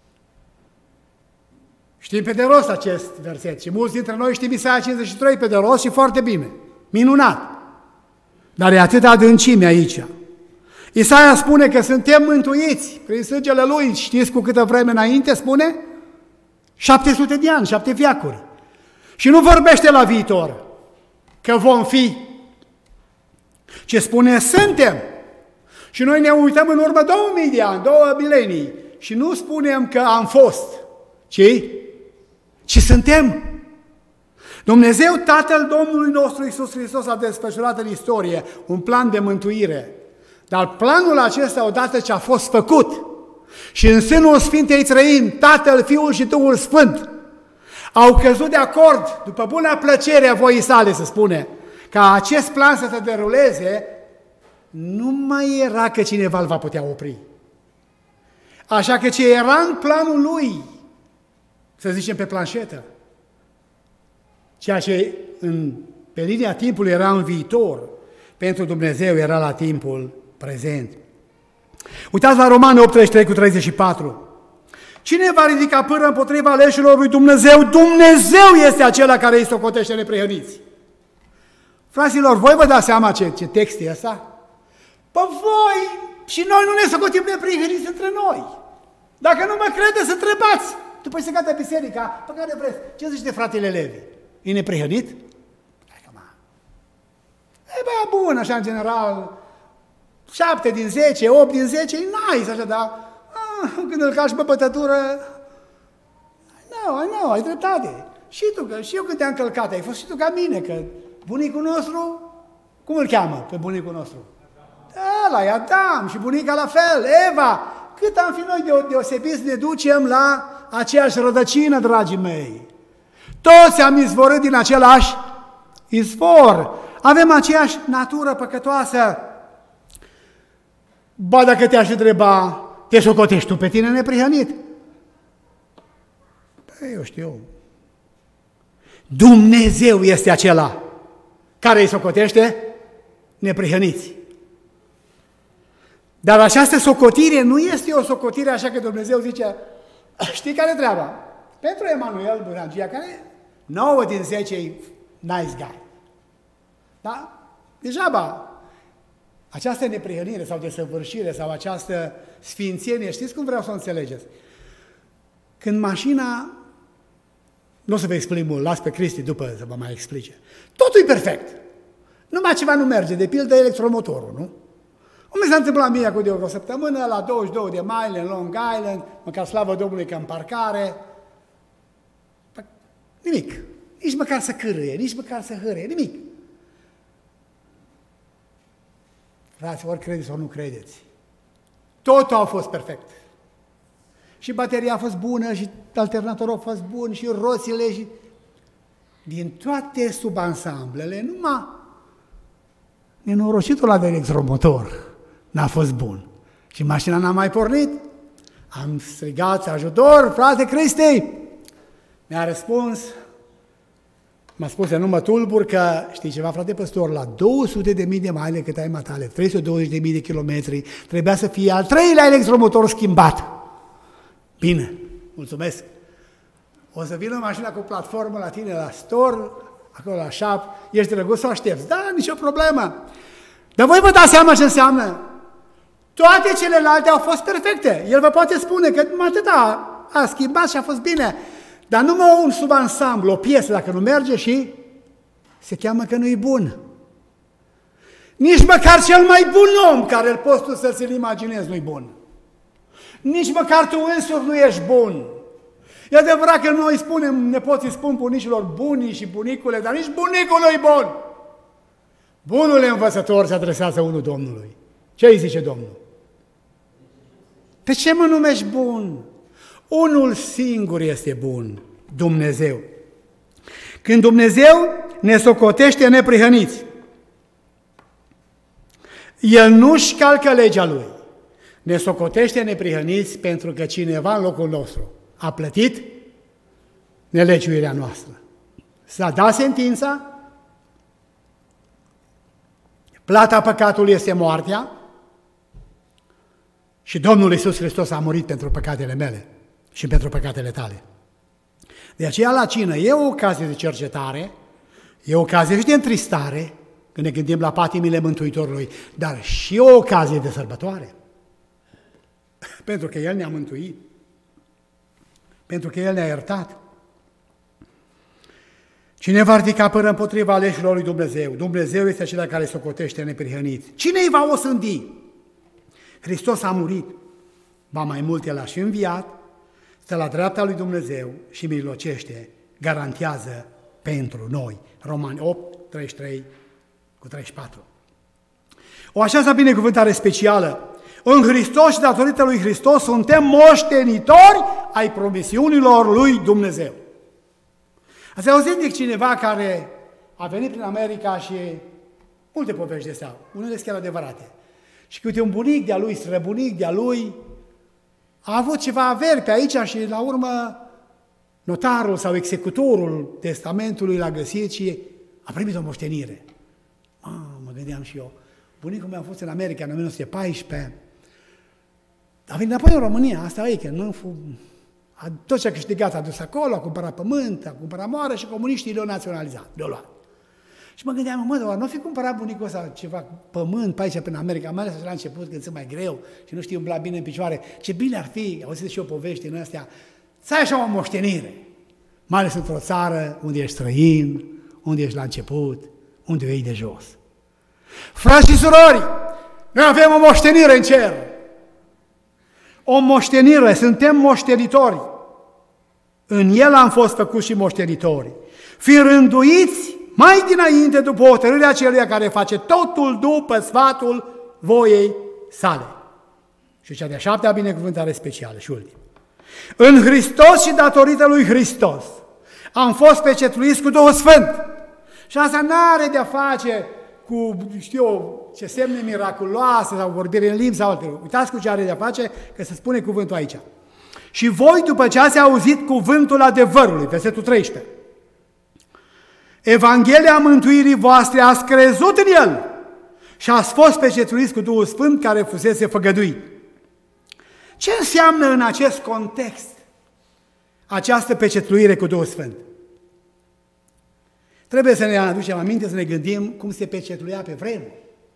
Știm pe de rost acest verset și mulți dintre noi știm Isaia 53 pe de rost și foarte bine. Minunat! Dar e atâta adâncime aici. Isaia spune că suntem mântuiți prin sângele Lui. Știți cu câtă vreme înainte spune? 700 de ani, 7 veacuri. Și nu vorbește la viitor că vom fi, ce spune suntem. Și noi ne uităm în urmă 2000 de ani, 2 milenii și nu spunem că am fost, ci suntem. Dumnezeu, Tatăl Domnului nostru Iisus Hristos, a desfășurat în istorie un plan de mântuire. Dar planul acesta, odată ce a fost făcut, și în sânul Sfintei Trăimi, Tatăl, Fiul și Duhul Sfânt, au căzut de acord, după buna plăcere a voii sale, se spune, ca acest plan să se deruleze, nu mai era că cineva îl va putea opri. Așa că ce era în planul lui, să zicem pe planșetă, ceea ce pe linia timpului era în viitor, pentru Dumnezeu era la timpul prezent. Uitați la Romani 8:33-34. Cine va ridica pâră împotriva aleșilor lui Dumnezeu? Dumnezeu este acela care îi socotește neprihăniți. Fraților, voi vă dați seama ce text e ăsta? Pe voi și noi nu ne socotim neprihăniți între noi. Dacă nu mă credeți, să întrebați. După ce se gata biserica, pe care vreți. Ce zici de fratele Levi? E neprihănit? E băia bun, așa în general, 7 din 10, 8 din 10, e nice, așa, dar când îl cași pe bătătură, nu, ai dreptate. Și tu, că și eu când te-am călcat, ai fost și tu ca mine, că bunicul nostru, cum îl cheamă pe bunicul nostru? Ăla e Adam și bunica la fel, Eva. Cât am fi noi deosebiți, ne ducem la aceeași rădăcină, dragii mei. Toți am izvorât din același izvor. Avem aceeași natură păcătoasă. Ba, dacă te-aș întreba, te socotești tu pe tine neprihănit? Păi, eu știu. Dumnezeu este acela care îi socotește neprihăniți. Dar această socotire nu este o socotire așa că Dumnezeu zice, știi care e treaba? Pentru Emanuel Burangia, care 9 din 10 e nice guy. Da? Degeaba această neprihănire sau desăvârșire sau această sfințenie, știți cum vreau să o înțelegeți? Când mașina, nu o să vă explic mult, las pe Cristi după să vă mai explice, totul e perfect. Numai ceva nu merge, de pildă electromotorul, nu? Cum mi s-a întâmplat mie cu de o săptămână, la 22 de mile în Long Island, măcar slavă Domnului că în parcare, nimic. Nici măcar să cârâie, nici măcar să hârâie, nimic. Frați, ori credeți, ori nu credeți. Totul a fost perfect. Și bateria a fost bună, și alternatorul a fost bun, și roțile, și... Din toate subansamblele, numai nenorocitul ăla de electromotor n-a fost bun. Și mașina n-a mai pornit. Am strigat ajutor, frate Cristi! Mi-a răspuns, m-a spus să nu mă tulbur că, știi ceva, frate păstor, la 200.000 de mile cât ai matale, 320.000 de kilometri, trebuia să fie al 3-lea electromotor schimbat. Bine, mulțumesc. O să vină mașina cu platformă la tine la store, acolo la shop, ești drăguț să o aștepți. Da, nicio problemă. Dar voi vă dați seama ce înseamnă? Toate celelalte au fost perfecte. El vă poate spune că atâta a schimbat și a fost bine. Dar numai un subansamblu, o piesă, dacă nu merge și se cheamă că nu e bun. Nici măcar cel mai bun om care îl poți tu să ți-l imaginezi nu e bun. Nici măcar tu însuși nu ești bun. E adevărat că noi spunem, nepoții spun bunicilor bunii și bunicule, dar nici bunicul nu e bun. Bunul învățător se adresează unul Domnului. Ce îi zice Domnul? Pe ce mă numești bun? Unul singur este bun, Dumnezeu. Când Dumnezeu ne socotește neprihăniți, El nu-și calcă legea Lui. Ne socotește neprihăniți pentru că cineva în locul nostru a plătit nelegiuirea noastră. S-a dat sentința, plata păcatului este moartea și Domnul Iisus Hristos a murit pentru păcatele mele și pentru păcatele tale. De aceea la cină e o ocazie de cercetare, e o ocazie și de întristare când ne gândim la patimile Mântuitorului, dar și o ocazie de sărbătoare. Pentru că El ne-a mântuit, pentru că El ne-a iertat. Cine va ridica până împotriva aleșilor lui Dumnezeu? Dumnezeu este acela care socotește neprihăniți. Cine îi va osândi? Hristos a murit, ba mai mult El a și înviat, stă la dreapta lui Dumnezeu și mijlocește, garantează pentru noi. Romani 8, 33 cu 34. O așa binecuvântare specială. În Hristos și datorită lui Hristos suntem moștenitori ai promisiunilor lui Dumnezeu. Ați auzit de cineva care a venit prin America și multe povești de astea, unele sunt chiar adevărate. Și că uite, un bunic de-a lui, străbunic de-a lui, a avut ceva averi pe aici și la urmă notarul sau executorul testamentului l-a găsit și a primit o moștenire. Mă gândeam și eu, bunicul meu a fost în America în 1914, a venit înapoi în România, asta e, că nu tot ce a câștigat a dus acolo, a cumpărat pământ, a cumpărat moară și comuniștii le-au naționalizat, le-au luat. Și mă gândeam, mă, dar nu fi cumpărat bunicul ăsta ceva pământ pe aici, prin America, mai ales la început, când sunt mai greu și nu știu umbla bine în picioare. Ce bine ar fi, auzit și eu povești în astea, să ai așa o moștenire, mai ales într-o țară unde ești străin, unde ești la început, unde o iei de jos. Frați și surori, noi avem o moștenire în cer. O moștenire, suntem moștenitori. În el am fost făcuți și moștenitori. Fiind rânduiți mai dinainte după hotărârea celuia care face totul după sfatul voiei sale. Și cea de-a 7-a binecuvântare specială și ultimă. În Hristos și datorită lui Hristos am fost pecetluiți cu Duhul Sfânt. Și asta n-are de-a face cu, știu eu, ce semne miraculoase sau vorbire în limbi sau altele. Uitați cu ce are de-a face, că se spune cuvântul aici. Și voi, după ce ați auzit cuvântul adevărului, versetul 13, Evanghelia mântuirii voastre ați crezut în el și ați fost pecetluiți cu Duhul Sfânt care fusese făgăduit. Ce înseamnă în acest context această pecetluire cu Duhul Sfânt? Trebuie să ne aducem aminte, să ne gândim cum se pecetluia pe vremuri.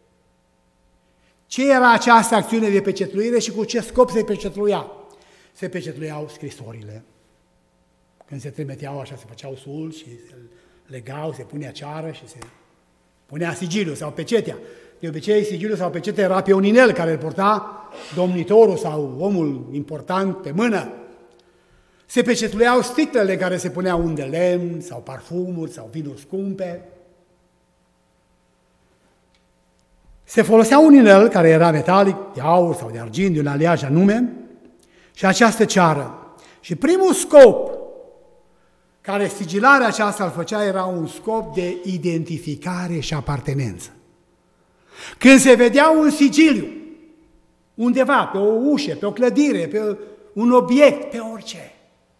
Ce era această acțiune de pecetluire și cu ce scop se pecetluia? Se pecetluiau scrisorile. Când se trimiteau așa, se făceau sul și se legau, se punea ceară și se punea sigiliul sau pecetea. De obicei, sigiliul sau pecetea era pe un inel care îl porta domnitorul sau omul important pe mână. Se pecetluiau sticlele care se puneau unde lemn sau parfumuri sau vinuri scumpe. Se folosea un inel care era metalic, de aur sau de argint, de un aliaj anume, și această ceară. Și primul scop care sigilarea aceasta îl făcea era un scop de identificare și apartenență. Când se vedea un sigiliu, undeva, pe o ușă, pe o clădire, pe un obiect, pe orice,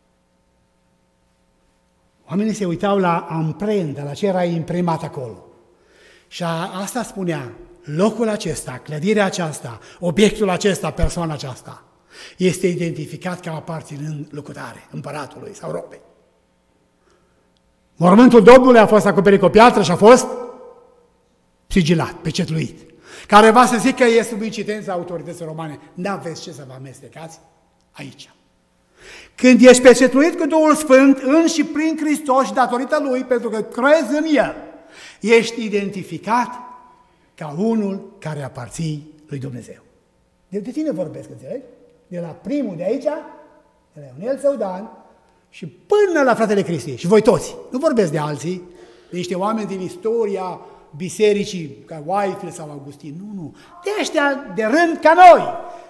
oamenii se uitau la amprentă, la ce era imprimat acolo. Și asta spunea, locul acesta, clădirea aceasta, obiectul acesta, persoana aceasta, este identificat ca aparținând locutare, împăratului sau robei. Mormântul Domnului a fost acoperit cu o piatră și a fost sigilat, pecetluit. Care va să zic că e sub incidența autorității romane. N-aveți ce să vă amestecați aici. Când ești pecetluit cu Duhul Sfânt în și prin Hristos și datorită Lui, pentru că crezi în El, ești identificat ca unul care aparții lui Dumnezeu. De tine vorbesc, înțelegi? De la primul de aici, de la Ionel Săudan, și până la fratele Cristi, și voi toți. Nu vorbesc de alții, de niște oameni din istoria bisericii, ca Whitefield sau Augustin, nu. De ăștia de rând ca noi.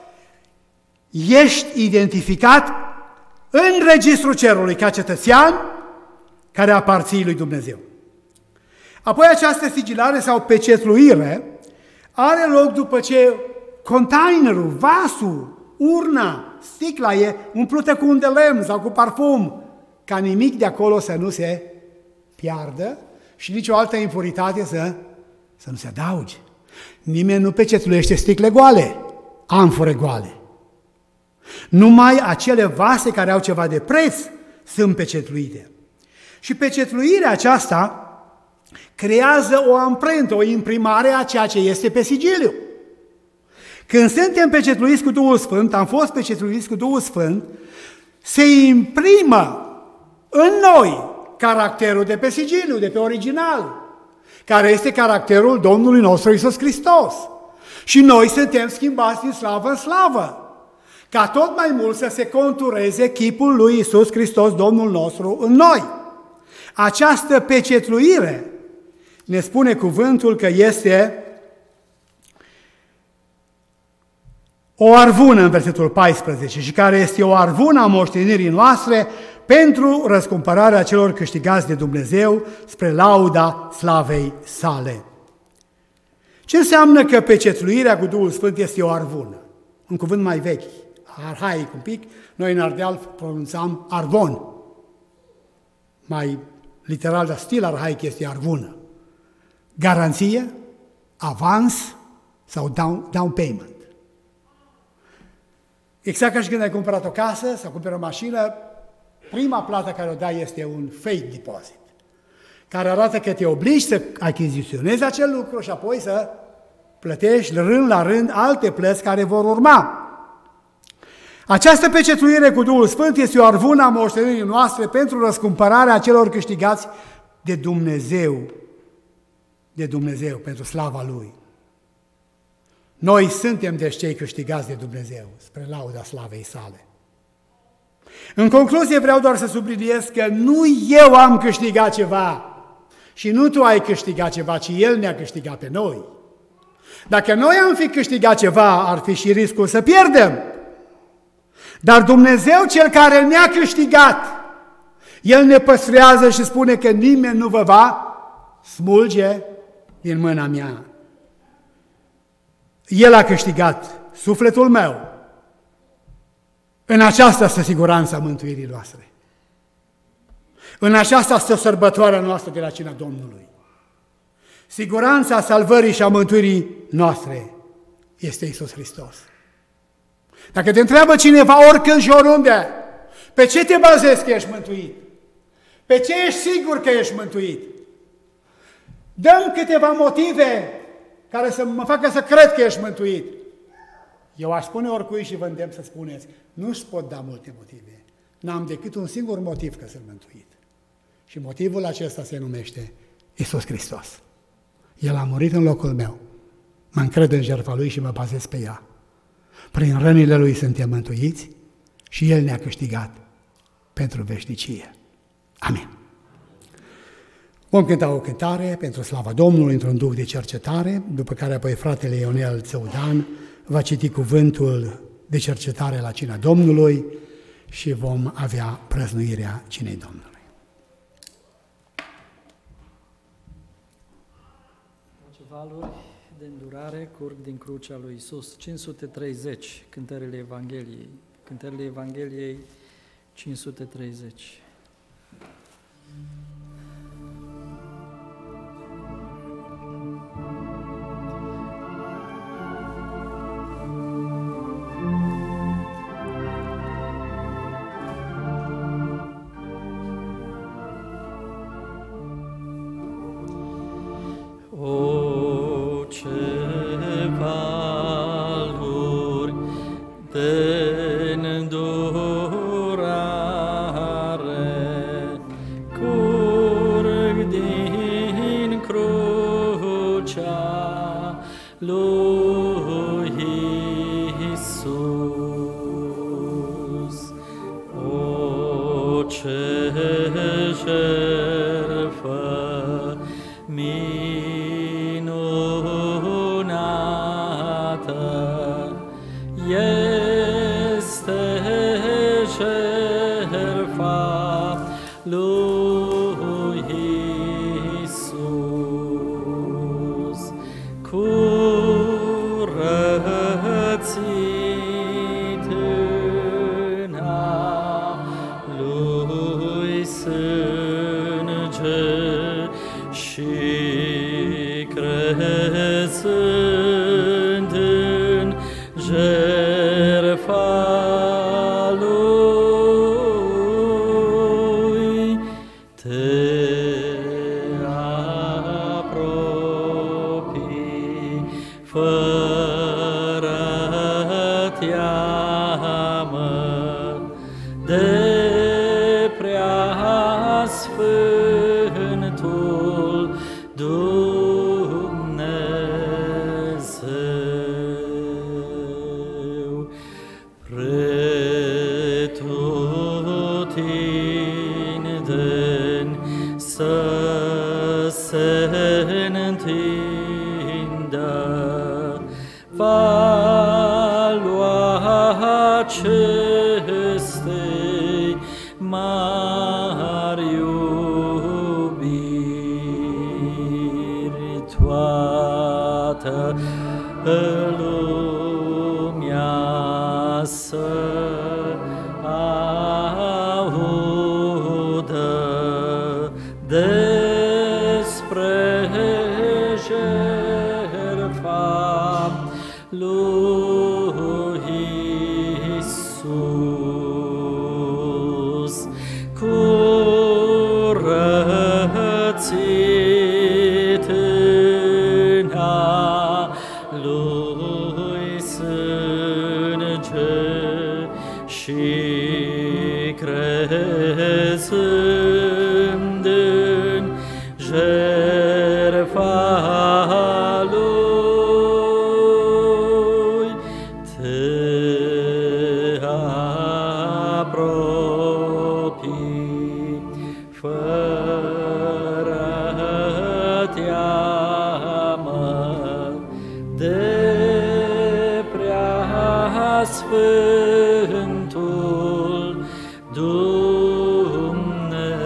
Ești identificat în registrul cerului ca cetățean care aparții lui Dumnezeu. Apoi această sigilare sau pecetluire are loc după ce containerul, vasul, urna, sticla e umplută cu un de lemn sau cu parfum, ca nimic de acolo să nu se piardă și nicio altă impuritate să nu se adauge. Nimeni nu pecetluiește sticle goale, amfore goale. Numai acele vase care au ceva de preț sunt pecetluite. Și pecetluirea aceasta creează o amprentă, o imprimare a ceea ce este pe sigiliu. Când suntem pecetluiți cu Duhul Sfânt, am fost pecetluiți cu Duhul Sfânt, se imprimă în noi caracterul de pe sigiliu, de pe original, care este caracterul Domnului nostru Iisus Hristos. Și noi suntem schimbați din slavă în slavă, ca tot mai mult să se contureze chipul lui Iisus Hristos, Domnul nostru, în noi. Această pecetluire, ne spune cuvântul că este o arvună în versetul 14 și care este o arvună a moștenirii noastre pentru răscumpărarea celor câștigați de Dumnezeu spre lauda slavei sale. Ce înseamnă că pecetluirea cu Duhul Sfânt este o arvună? Un cuvânt mai vechi, arhaic un pic, noi în Ardeal pronunțam arvon. Mai literal, dar stil arhaic este arvună. Garanție, avans sau down payment. Exact ca și când ai cumpărat o casă sau cumperi o mașină, prima plată care o dai este un fake deposit. care arată că te obligi să achiziționezi acel lucru și apoi să plătești rând la rând alte plăți care vor urma. Această pecetuire cu Duhul Sfânt este o arvună a moștenirii noastre pentru răscumpărarea celor câștigați de Dumnezeu, pentru slava Lui. Noi suntem deci cei câștigați de Dumnezeu, spre lauda slavei sale. În concluzie vreau doar să subliniez că nu eu am câștigat ceva și nu tu ai câștigat ceva, ci El ne-a câștigat pe noi. Dacă noi am fi câștigat ceva, ar fi și riscul să pierdem. Dar Dumnezeu, Cel care ne-a câștigat, El ne păstrează și spune că nimeni nu vă va smulge din mâna mea. El a câștigat sufletul meu. În aceasta stă siguranța mântuirii noastre. În aceasta stă sărbătoarea noastră de la cina Domnului. Siguranța salvării și a mântuirii noastre este Iisus Hristos. Dacă te întreabă cineva oricând și oriunde, pe ce te bazezi că ești mântuit? Pe ce ești sigur că ești mântuit? Dă-mi câteva motive care să mă facă să cred că ești mântuit. Eu aș spune oricui și vă îndemn să spuneți, nu-și pot da multe motive. N-am decât un singur motiv că sunt mântuit. Și motivul acesta se numește Iisus Hristos. El a murit în locul meu. Mă încred în jertfa Lui și mă bazez pe ea. Prin rănile Lui suntem mântuiți și El ne-a câștigat pentru veșnicie. Amin. Vom cânta o cântare pentru slava Domnului într-un duh de cercetare, după care apoi fratele Ionel Țăudan va citi cuvântul de cercetare la cina Domnului și vom avea prăznuirea cinei Domnului. Valuri de îndurare curg din crucea lui Iisus. 530, cântările Evangheliei. Cântările Evangheliei 530. Curățit Sfântul Dumnezeu.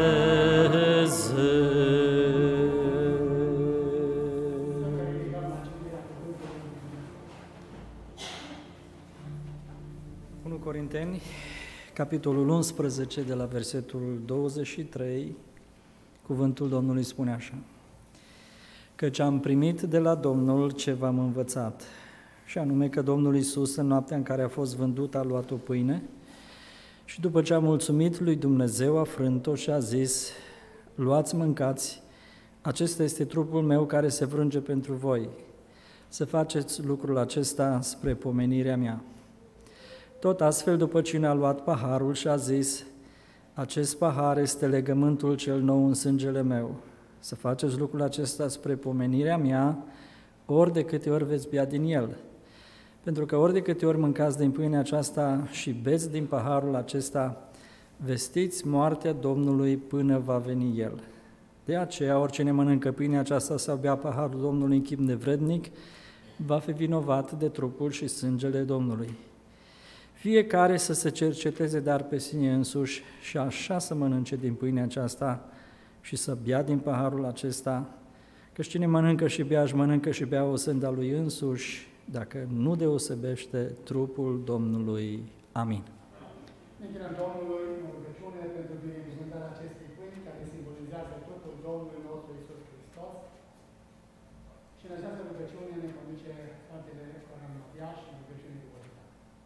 Corinteni, capitolul 11, de la versetul 23, cuvântul Domnului spune așa: Căci am primit de la Domnul ce v-am învățat, și anume că Domnul Iisus, în noaptea în care a fost vândut, a luat o pâine și după ce a mulțumit lui Dumnezeu, a frânt-o și a zis: Luați, mâncați, acesta este trupul meu care se frânge pentru voi. Să faceți lucrul acesta spre pomenirea mea. Tot astfel, după cine a luat paharul și a zis: Acest pahar este legământul cel nou în sângele meu. Să faceți lucrul acesta spre pomenirea mea, ori de câte ori veți bea din el. Pentru că ori de câte ori mâncați din pâinea aceasta și beți din paharul acesta, vestiți moartea Domnului până va veni El. De aceea, oricine mănâncă pâinea aceasta sau bea paharul Domnului în chip nevrednic, va fi vinovat de trupul și sângele Domnului. Fiecare să se cerceteze dar pe sine însuși și așa să mănânce din pâinea aceasta și să bea din paharul acesta, căci cine mănâncă și bea, își mănâncă și bea o sânda lui însuși, dacă nu deosebește trupul Domnului. Amin. Închinăm Domnului în rugăciune pentru binecuvântarea acestei pâini, care simbolizează trupul Domnului nostru Iisus Hristos. Și în această rugăciune ne conduce fratele Coran Matiaș în rugăciune de vorbă.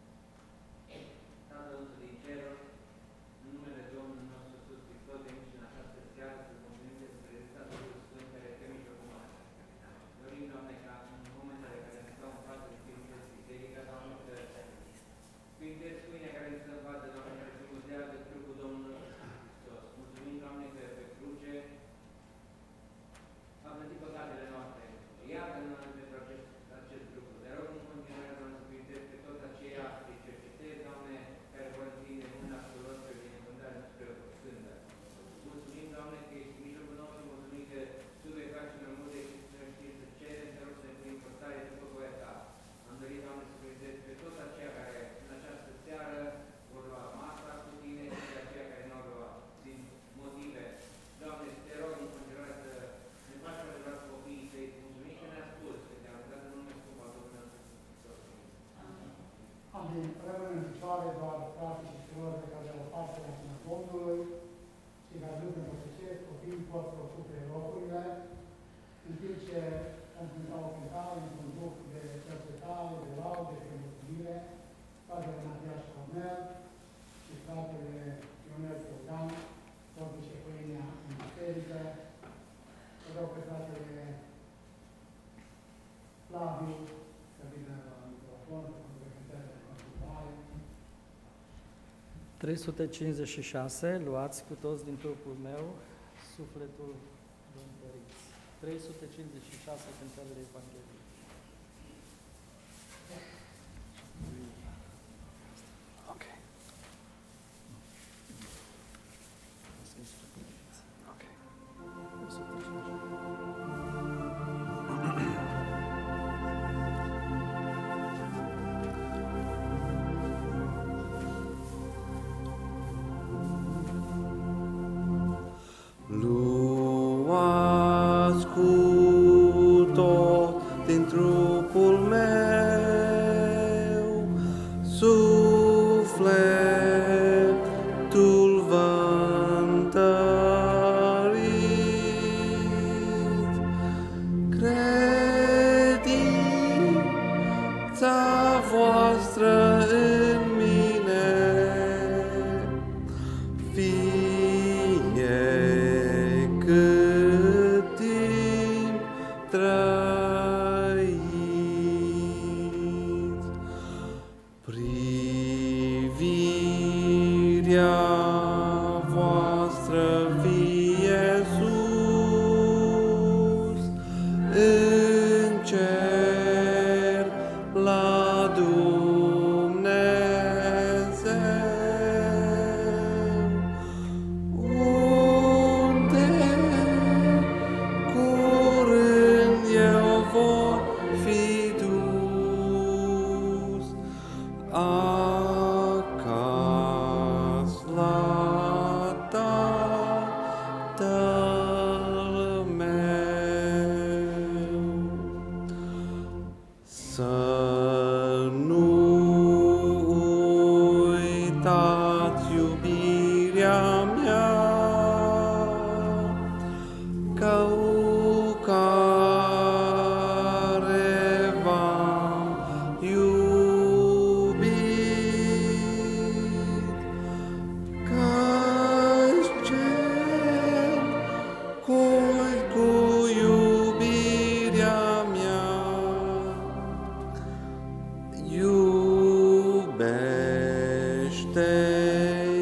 Tatăl din ceruri, în numele Domnului nostru Iisus Hristos, de aici în această seară să mulțumim de prezența Duhului Sfânt care te mijlocul nostru. Dorim, Doamne, ca în momentele care ne stau în față de Sfântului Biserică, Doamne, să Sfinteți pâinea care ne stă în față, Doamne, care simbolizează trupul Domnului Hristos. Mulțumim, Doamne, că pe cruce a plătit păcatele noastre. Iartă-ne, Doamne, pentru acest lucru. Te rog în continuare, Doamne, să Sfinteți pe toți aceia pe cercetezi, Doamne, care vor întinde mâna tuturor pe binecuvântare spre o sfântă. Mulțumim, Doamne, că ești în mijlocul nostru, mulțumim că Tu vei face mai mult decât să știi să cerem, te rog să ne fim păstare după voia Ta. Am dorit, Doamne, să Sfinteți pe toți aceia care în această seară vor lua masa cu Tine și pe aceia care nu au luat din motive. Doamne, te rog în continuare să ne faci adevărat copiii Tăi. Mulțumim că ne-a spus că Te-am rugat în numele Scump al Domnului Hristos. Amin. Rămân în picioare doar frații și surori care au parte la cina Domnului și care nu se împărtășesc, copiii pot să ocupe locurile, în timp ce am cântat o cântare într-un duc de cercetare, de laude, de mulțumire, fratele Matiaș Cornel și fratele Ionel Săudan vor duce pâinea în biserică. Vă rog pe fratele Flaviu să vină la microfon pentru cântările de cântare. 356, luați cu toți din trupul meu, sufletul vă întăriți. 356, cântările Evangheliei. Ok. Ok. 156. Luați cu tot din trupul meu, sufletul vă întărit, credința voastră în mine, fie cât timp trăiți. Privirea voastră fie sus, în cer la Dumnezeu, unde curând eu vor fi dus. Să nu uitați iubirea mea, care v-am iubit, căci cer cui cu iubirea mea iubește-i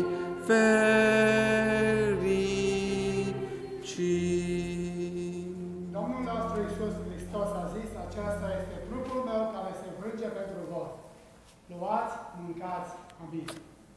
fericii. Domnul nostru Iisus Hristos a zis, aceasta este trupul meu care se frânge pentru voi. Luați, mâncați, amin.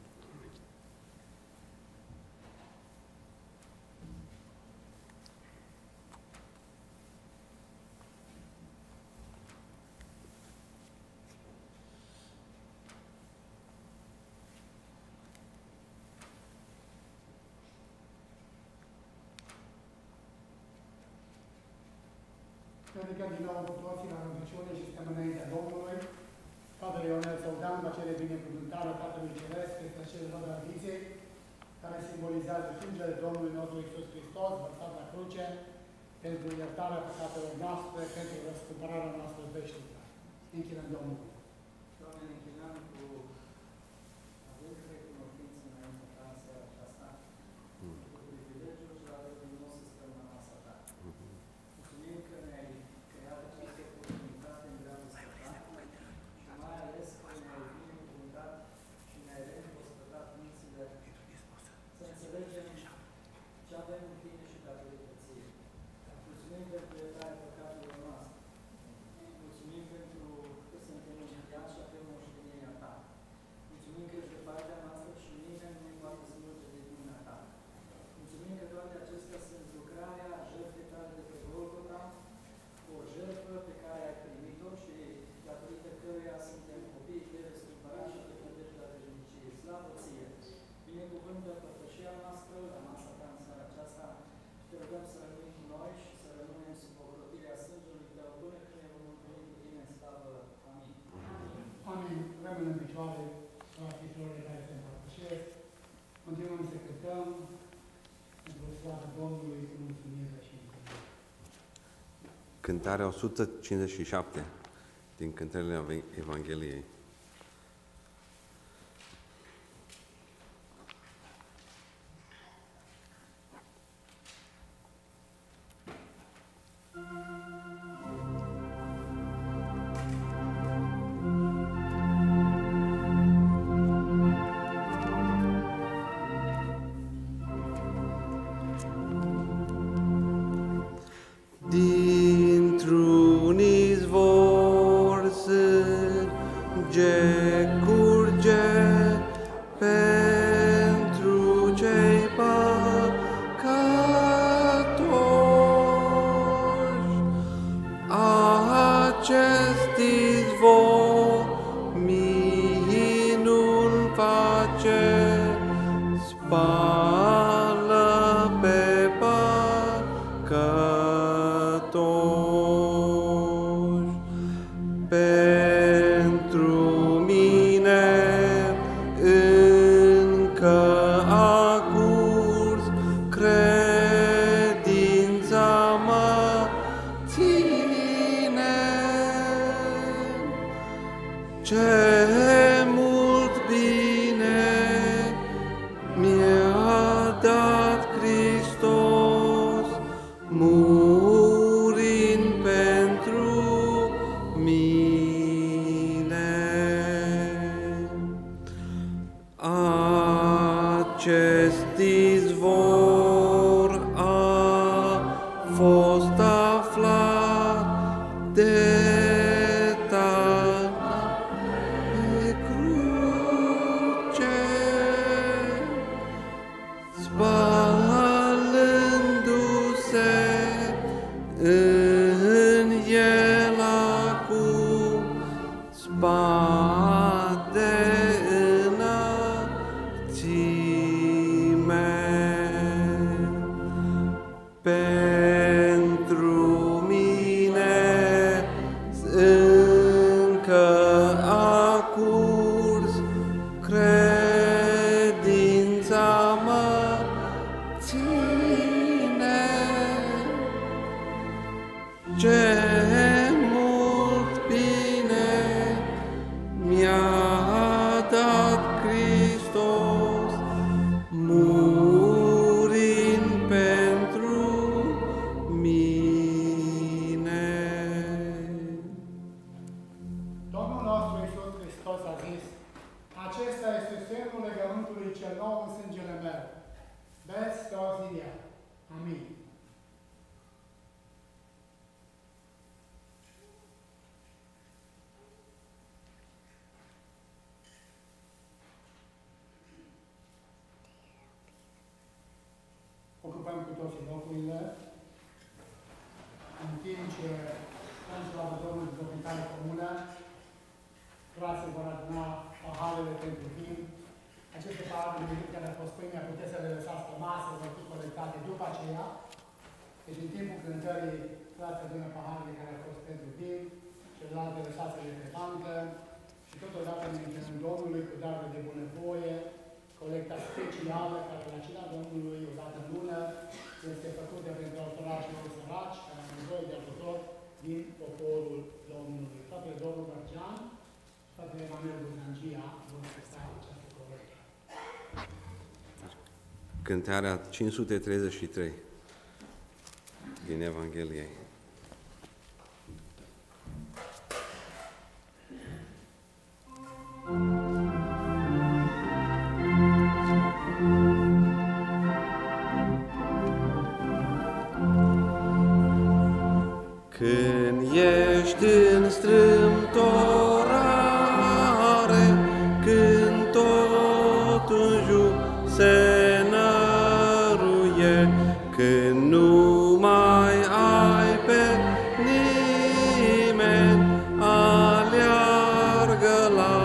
Ridicăm din nou cu toții la rugăciune și stăm înaintea Domnului. Tatăl Ionel Săudan, la cele binecuvântare Tatălui Ceresc, este acel rod al vizei, care simbolizează sângele Domnului nostru Iisus Hristos, vărsat la cruce, pentru iertarea păcatelor noastre, pentru răscumpărarea noastră veșnică. Închinăm Domnul. Doamne, ne închinăm cu adâncă recunoștință înaintea Ta în seara aceasta, cu privilegiul și dragul nostru să stăm la masa Ta. Mulțumim că ne-ai creat această oportunitate în dragostea Ta și mai ales că ne-ai binecuvântat și ne-ai reînvățătat mințile să înțelegem ce avem în Tine și datorită Ție. Mulțumim pentru iertarea păcatelor noastre. Mulțumim pentru că suntem înviați și avem moștenirea Ta. Mulțumim că ești de partea noastră și nimeni nu poate smulge de mâna Ta. Mulțumim că toate acestea sunt lucrarea jertfei Tale de pe Golgota, o jertfă pe care ai primit-o și datorită căruia suntem copii de răscumpărat și de nădejdea veșniciei. Slavă Ție! Binecuvântă părtășia noastră la masa Ta în seara aceasta și Te rugăm să rămâi cu noi și să rămânem sub ocrotirea sângelui Tău până când ne vom întâlni cu Tine în slavă. Amin. Amin. Rămânem în picioare la picioarele care se împărtășesc. Continuăm să cântăm pentru slavă Domnului cu mulțumire și închinare. Cântarea 157 din cântările Evangheliei. Dintr-un izvor sânge curge pentru cei păcătoși. Acest izvor minuni face, spală pe păcătoși. Pentru mine încă a curs, credința mă ține. Ce mult bine mi-a dat Hristos, murind pentru mine. Acest izvor a fost aflat de Tatăl frații vor aduna paharele pentru vin. Aceste pahare care au fost pâinea, puteți să le lăsați pe masă, vor fi colectate după aceea. Deci în timpul cântării, frații adună paharele care au fost pentru vin, celelalte lăsați-le pe bancă și totodată ne închinăm Domnului cu darul de bunăvoie, colecta specială care la cina Domnului, o dată în lună, este făcută pentru autorașilor săraci, care au nevoie de ajutor din poporul Domnului. Fratele Domnul Bărgean, fratele Emanuel Buzangia vor presta această colectă. Cântarea 533 din Evanghelie. Când ești în strâmtorare, când tot în jur se năruie, când nu mai ai pe nimeni, aleargă la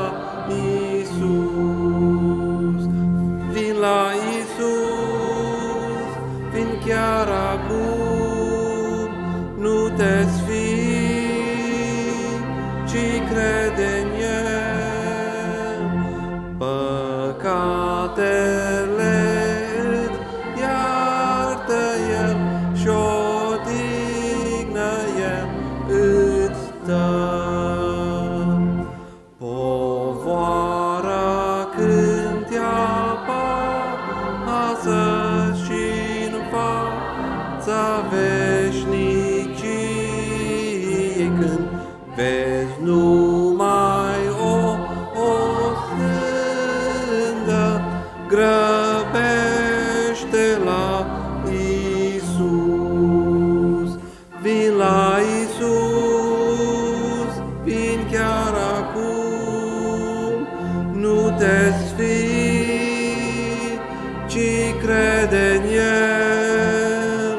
Iisus. Vin la Iisus, vin chiar acum, nu te sfii, ci crede în El. Păcatele îți iartă El și odihnă El îți dă. Povoara când te-apasă și-n fața veșniciei, când vezi numai o sândă, grăbește la Iisus. Vin la Iisus, vin chiar acum, nu te sfii, ci crede în El.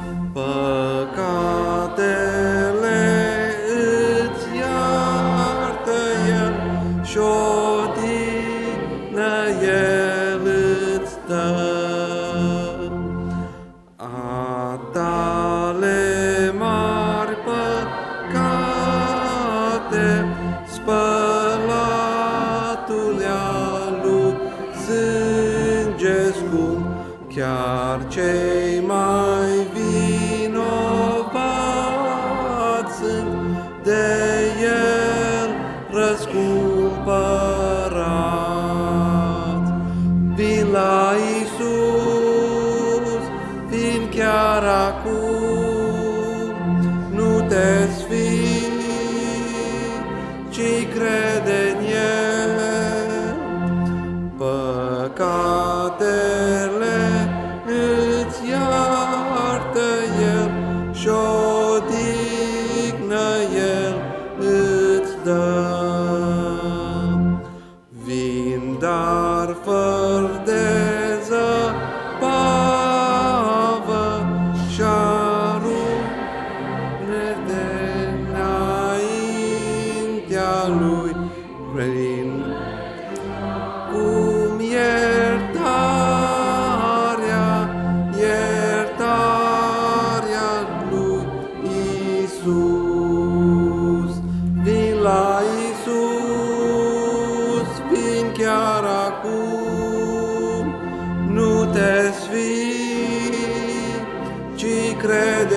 Păcatele îți iartă El și odihnă El îți dă. A tale mari păcate, spălatul ea lui sânge scump, chiar cei mai vinovați sunt de El răscumpărați. Vin la Iisus, vin chiar acum, nu te sfii, ci crede în El. Păcatele îți iartă El și odihnă El îți dă. Vin, dar fără de zăpavă și-aruncă de înaintea Lui plin, cum iertarea lui Iisus. Vin la Iisus, vin chiar acum, nu te sfii, ci crede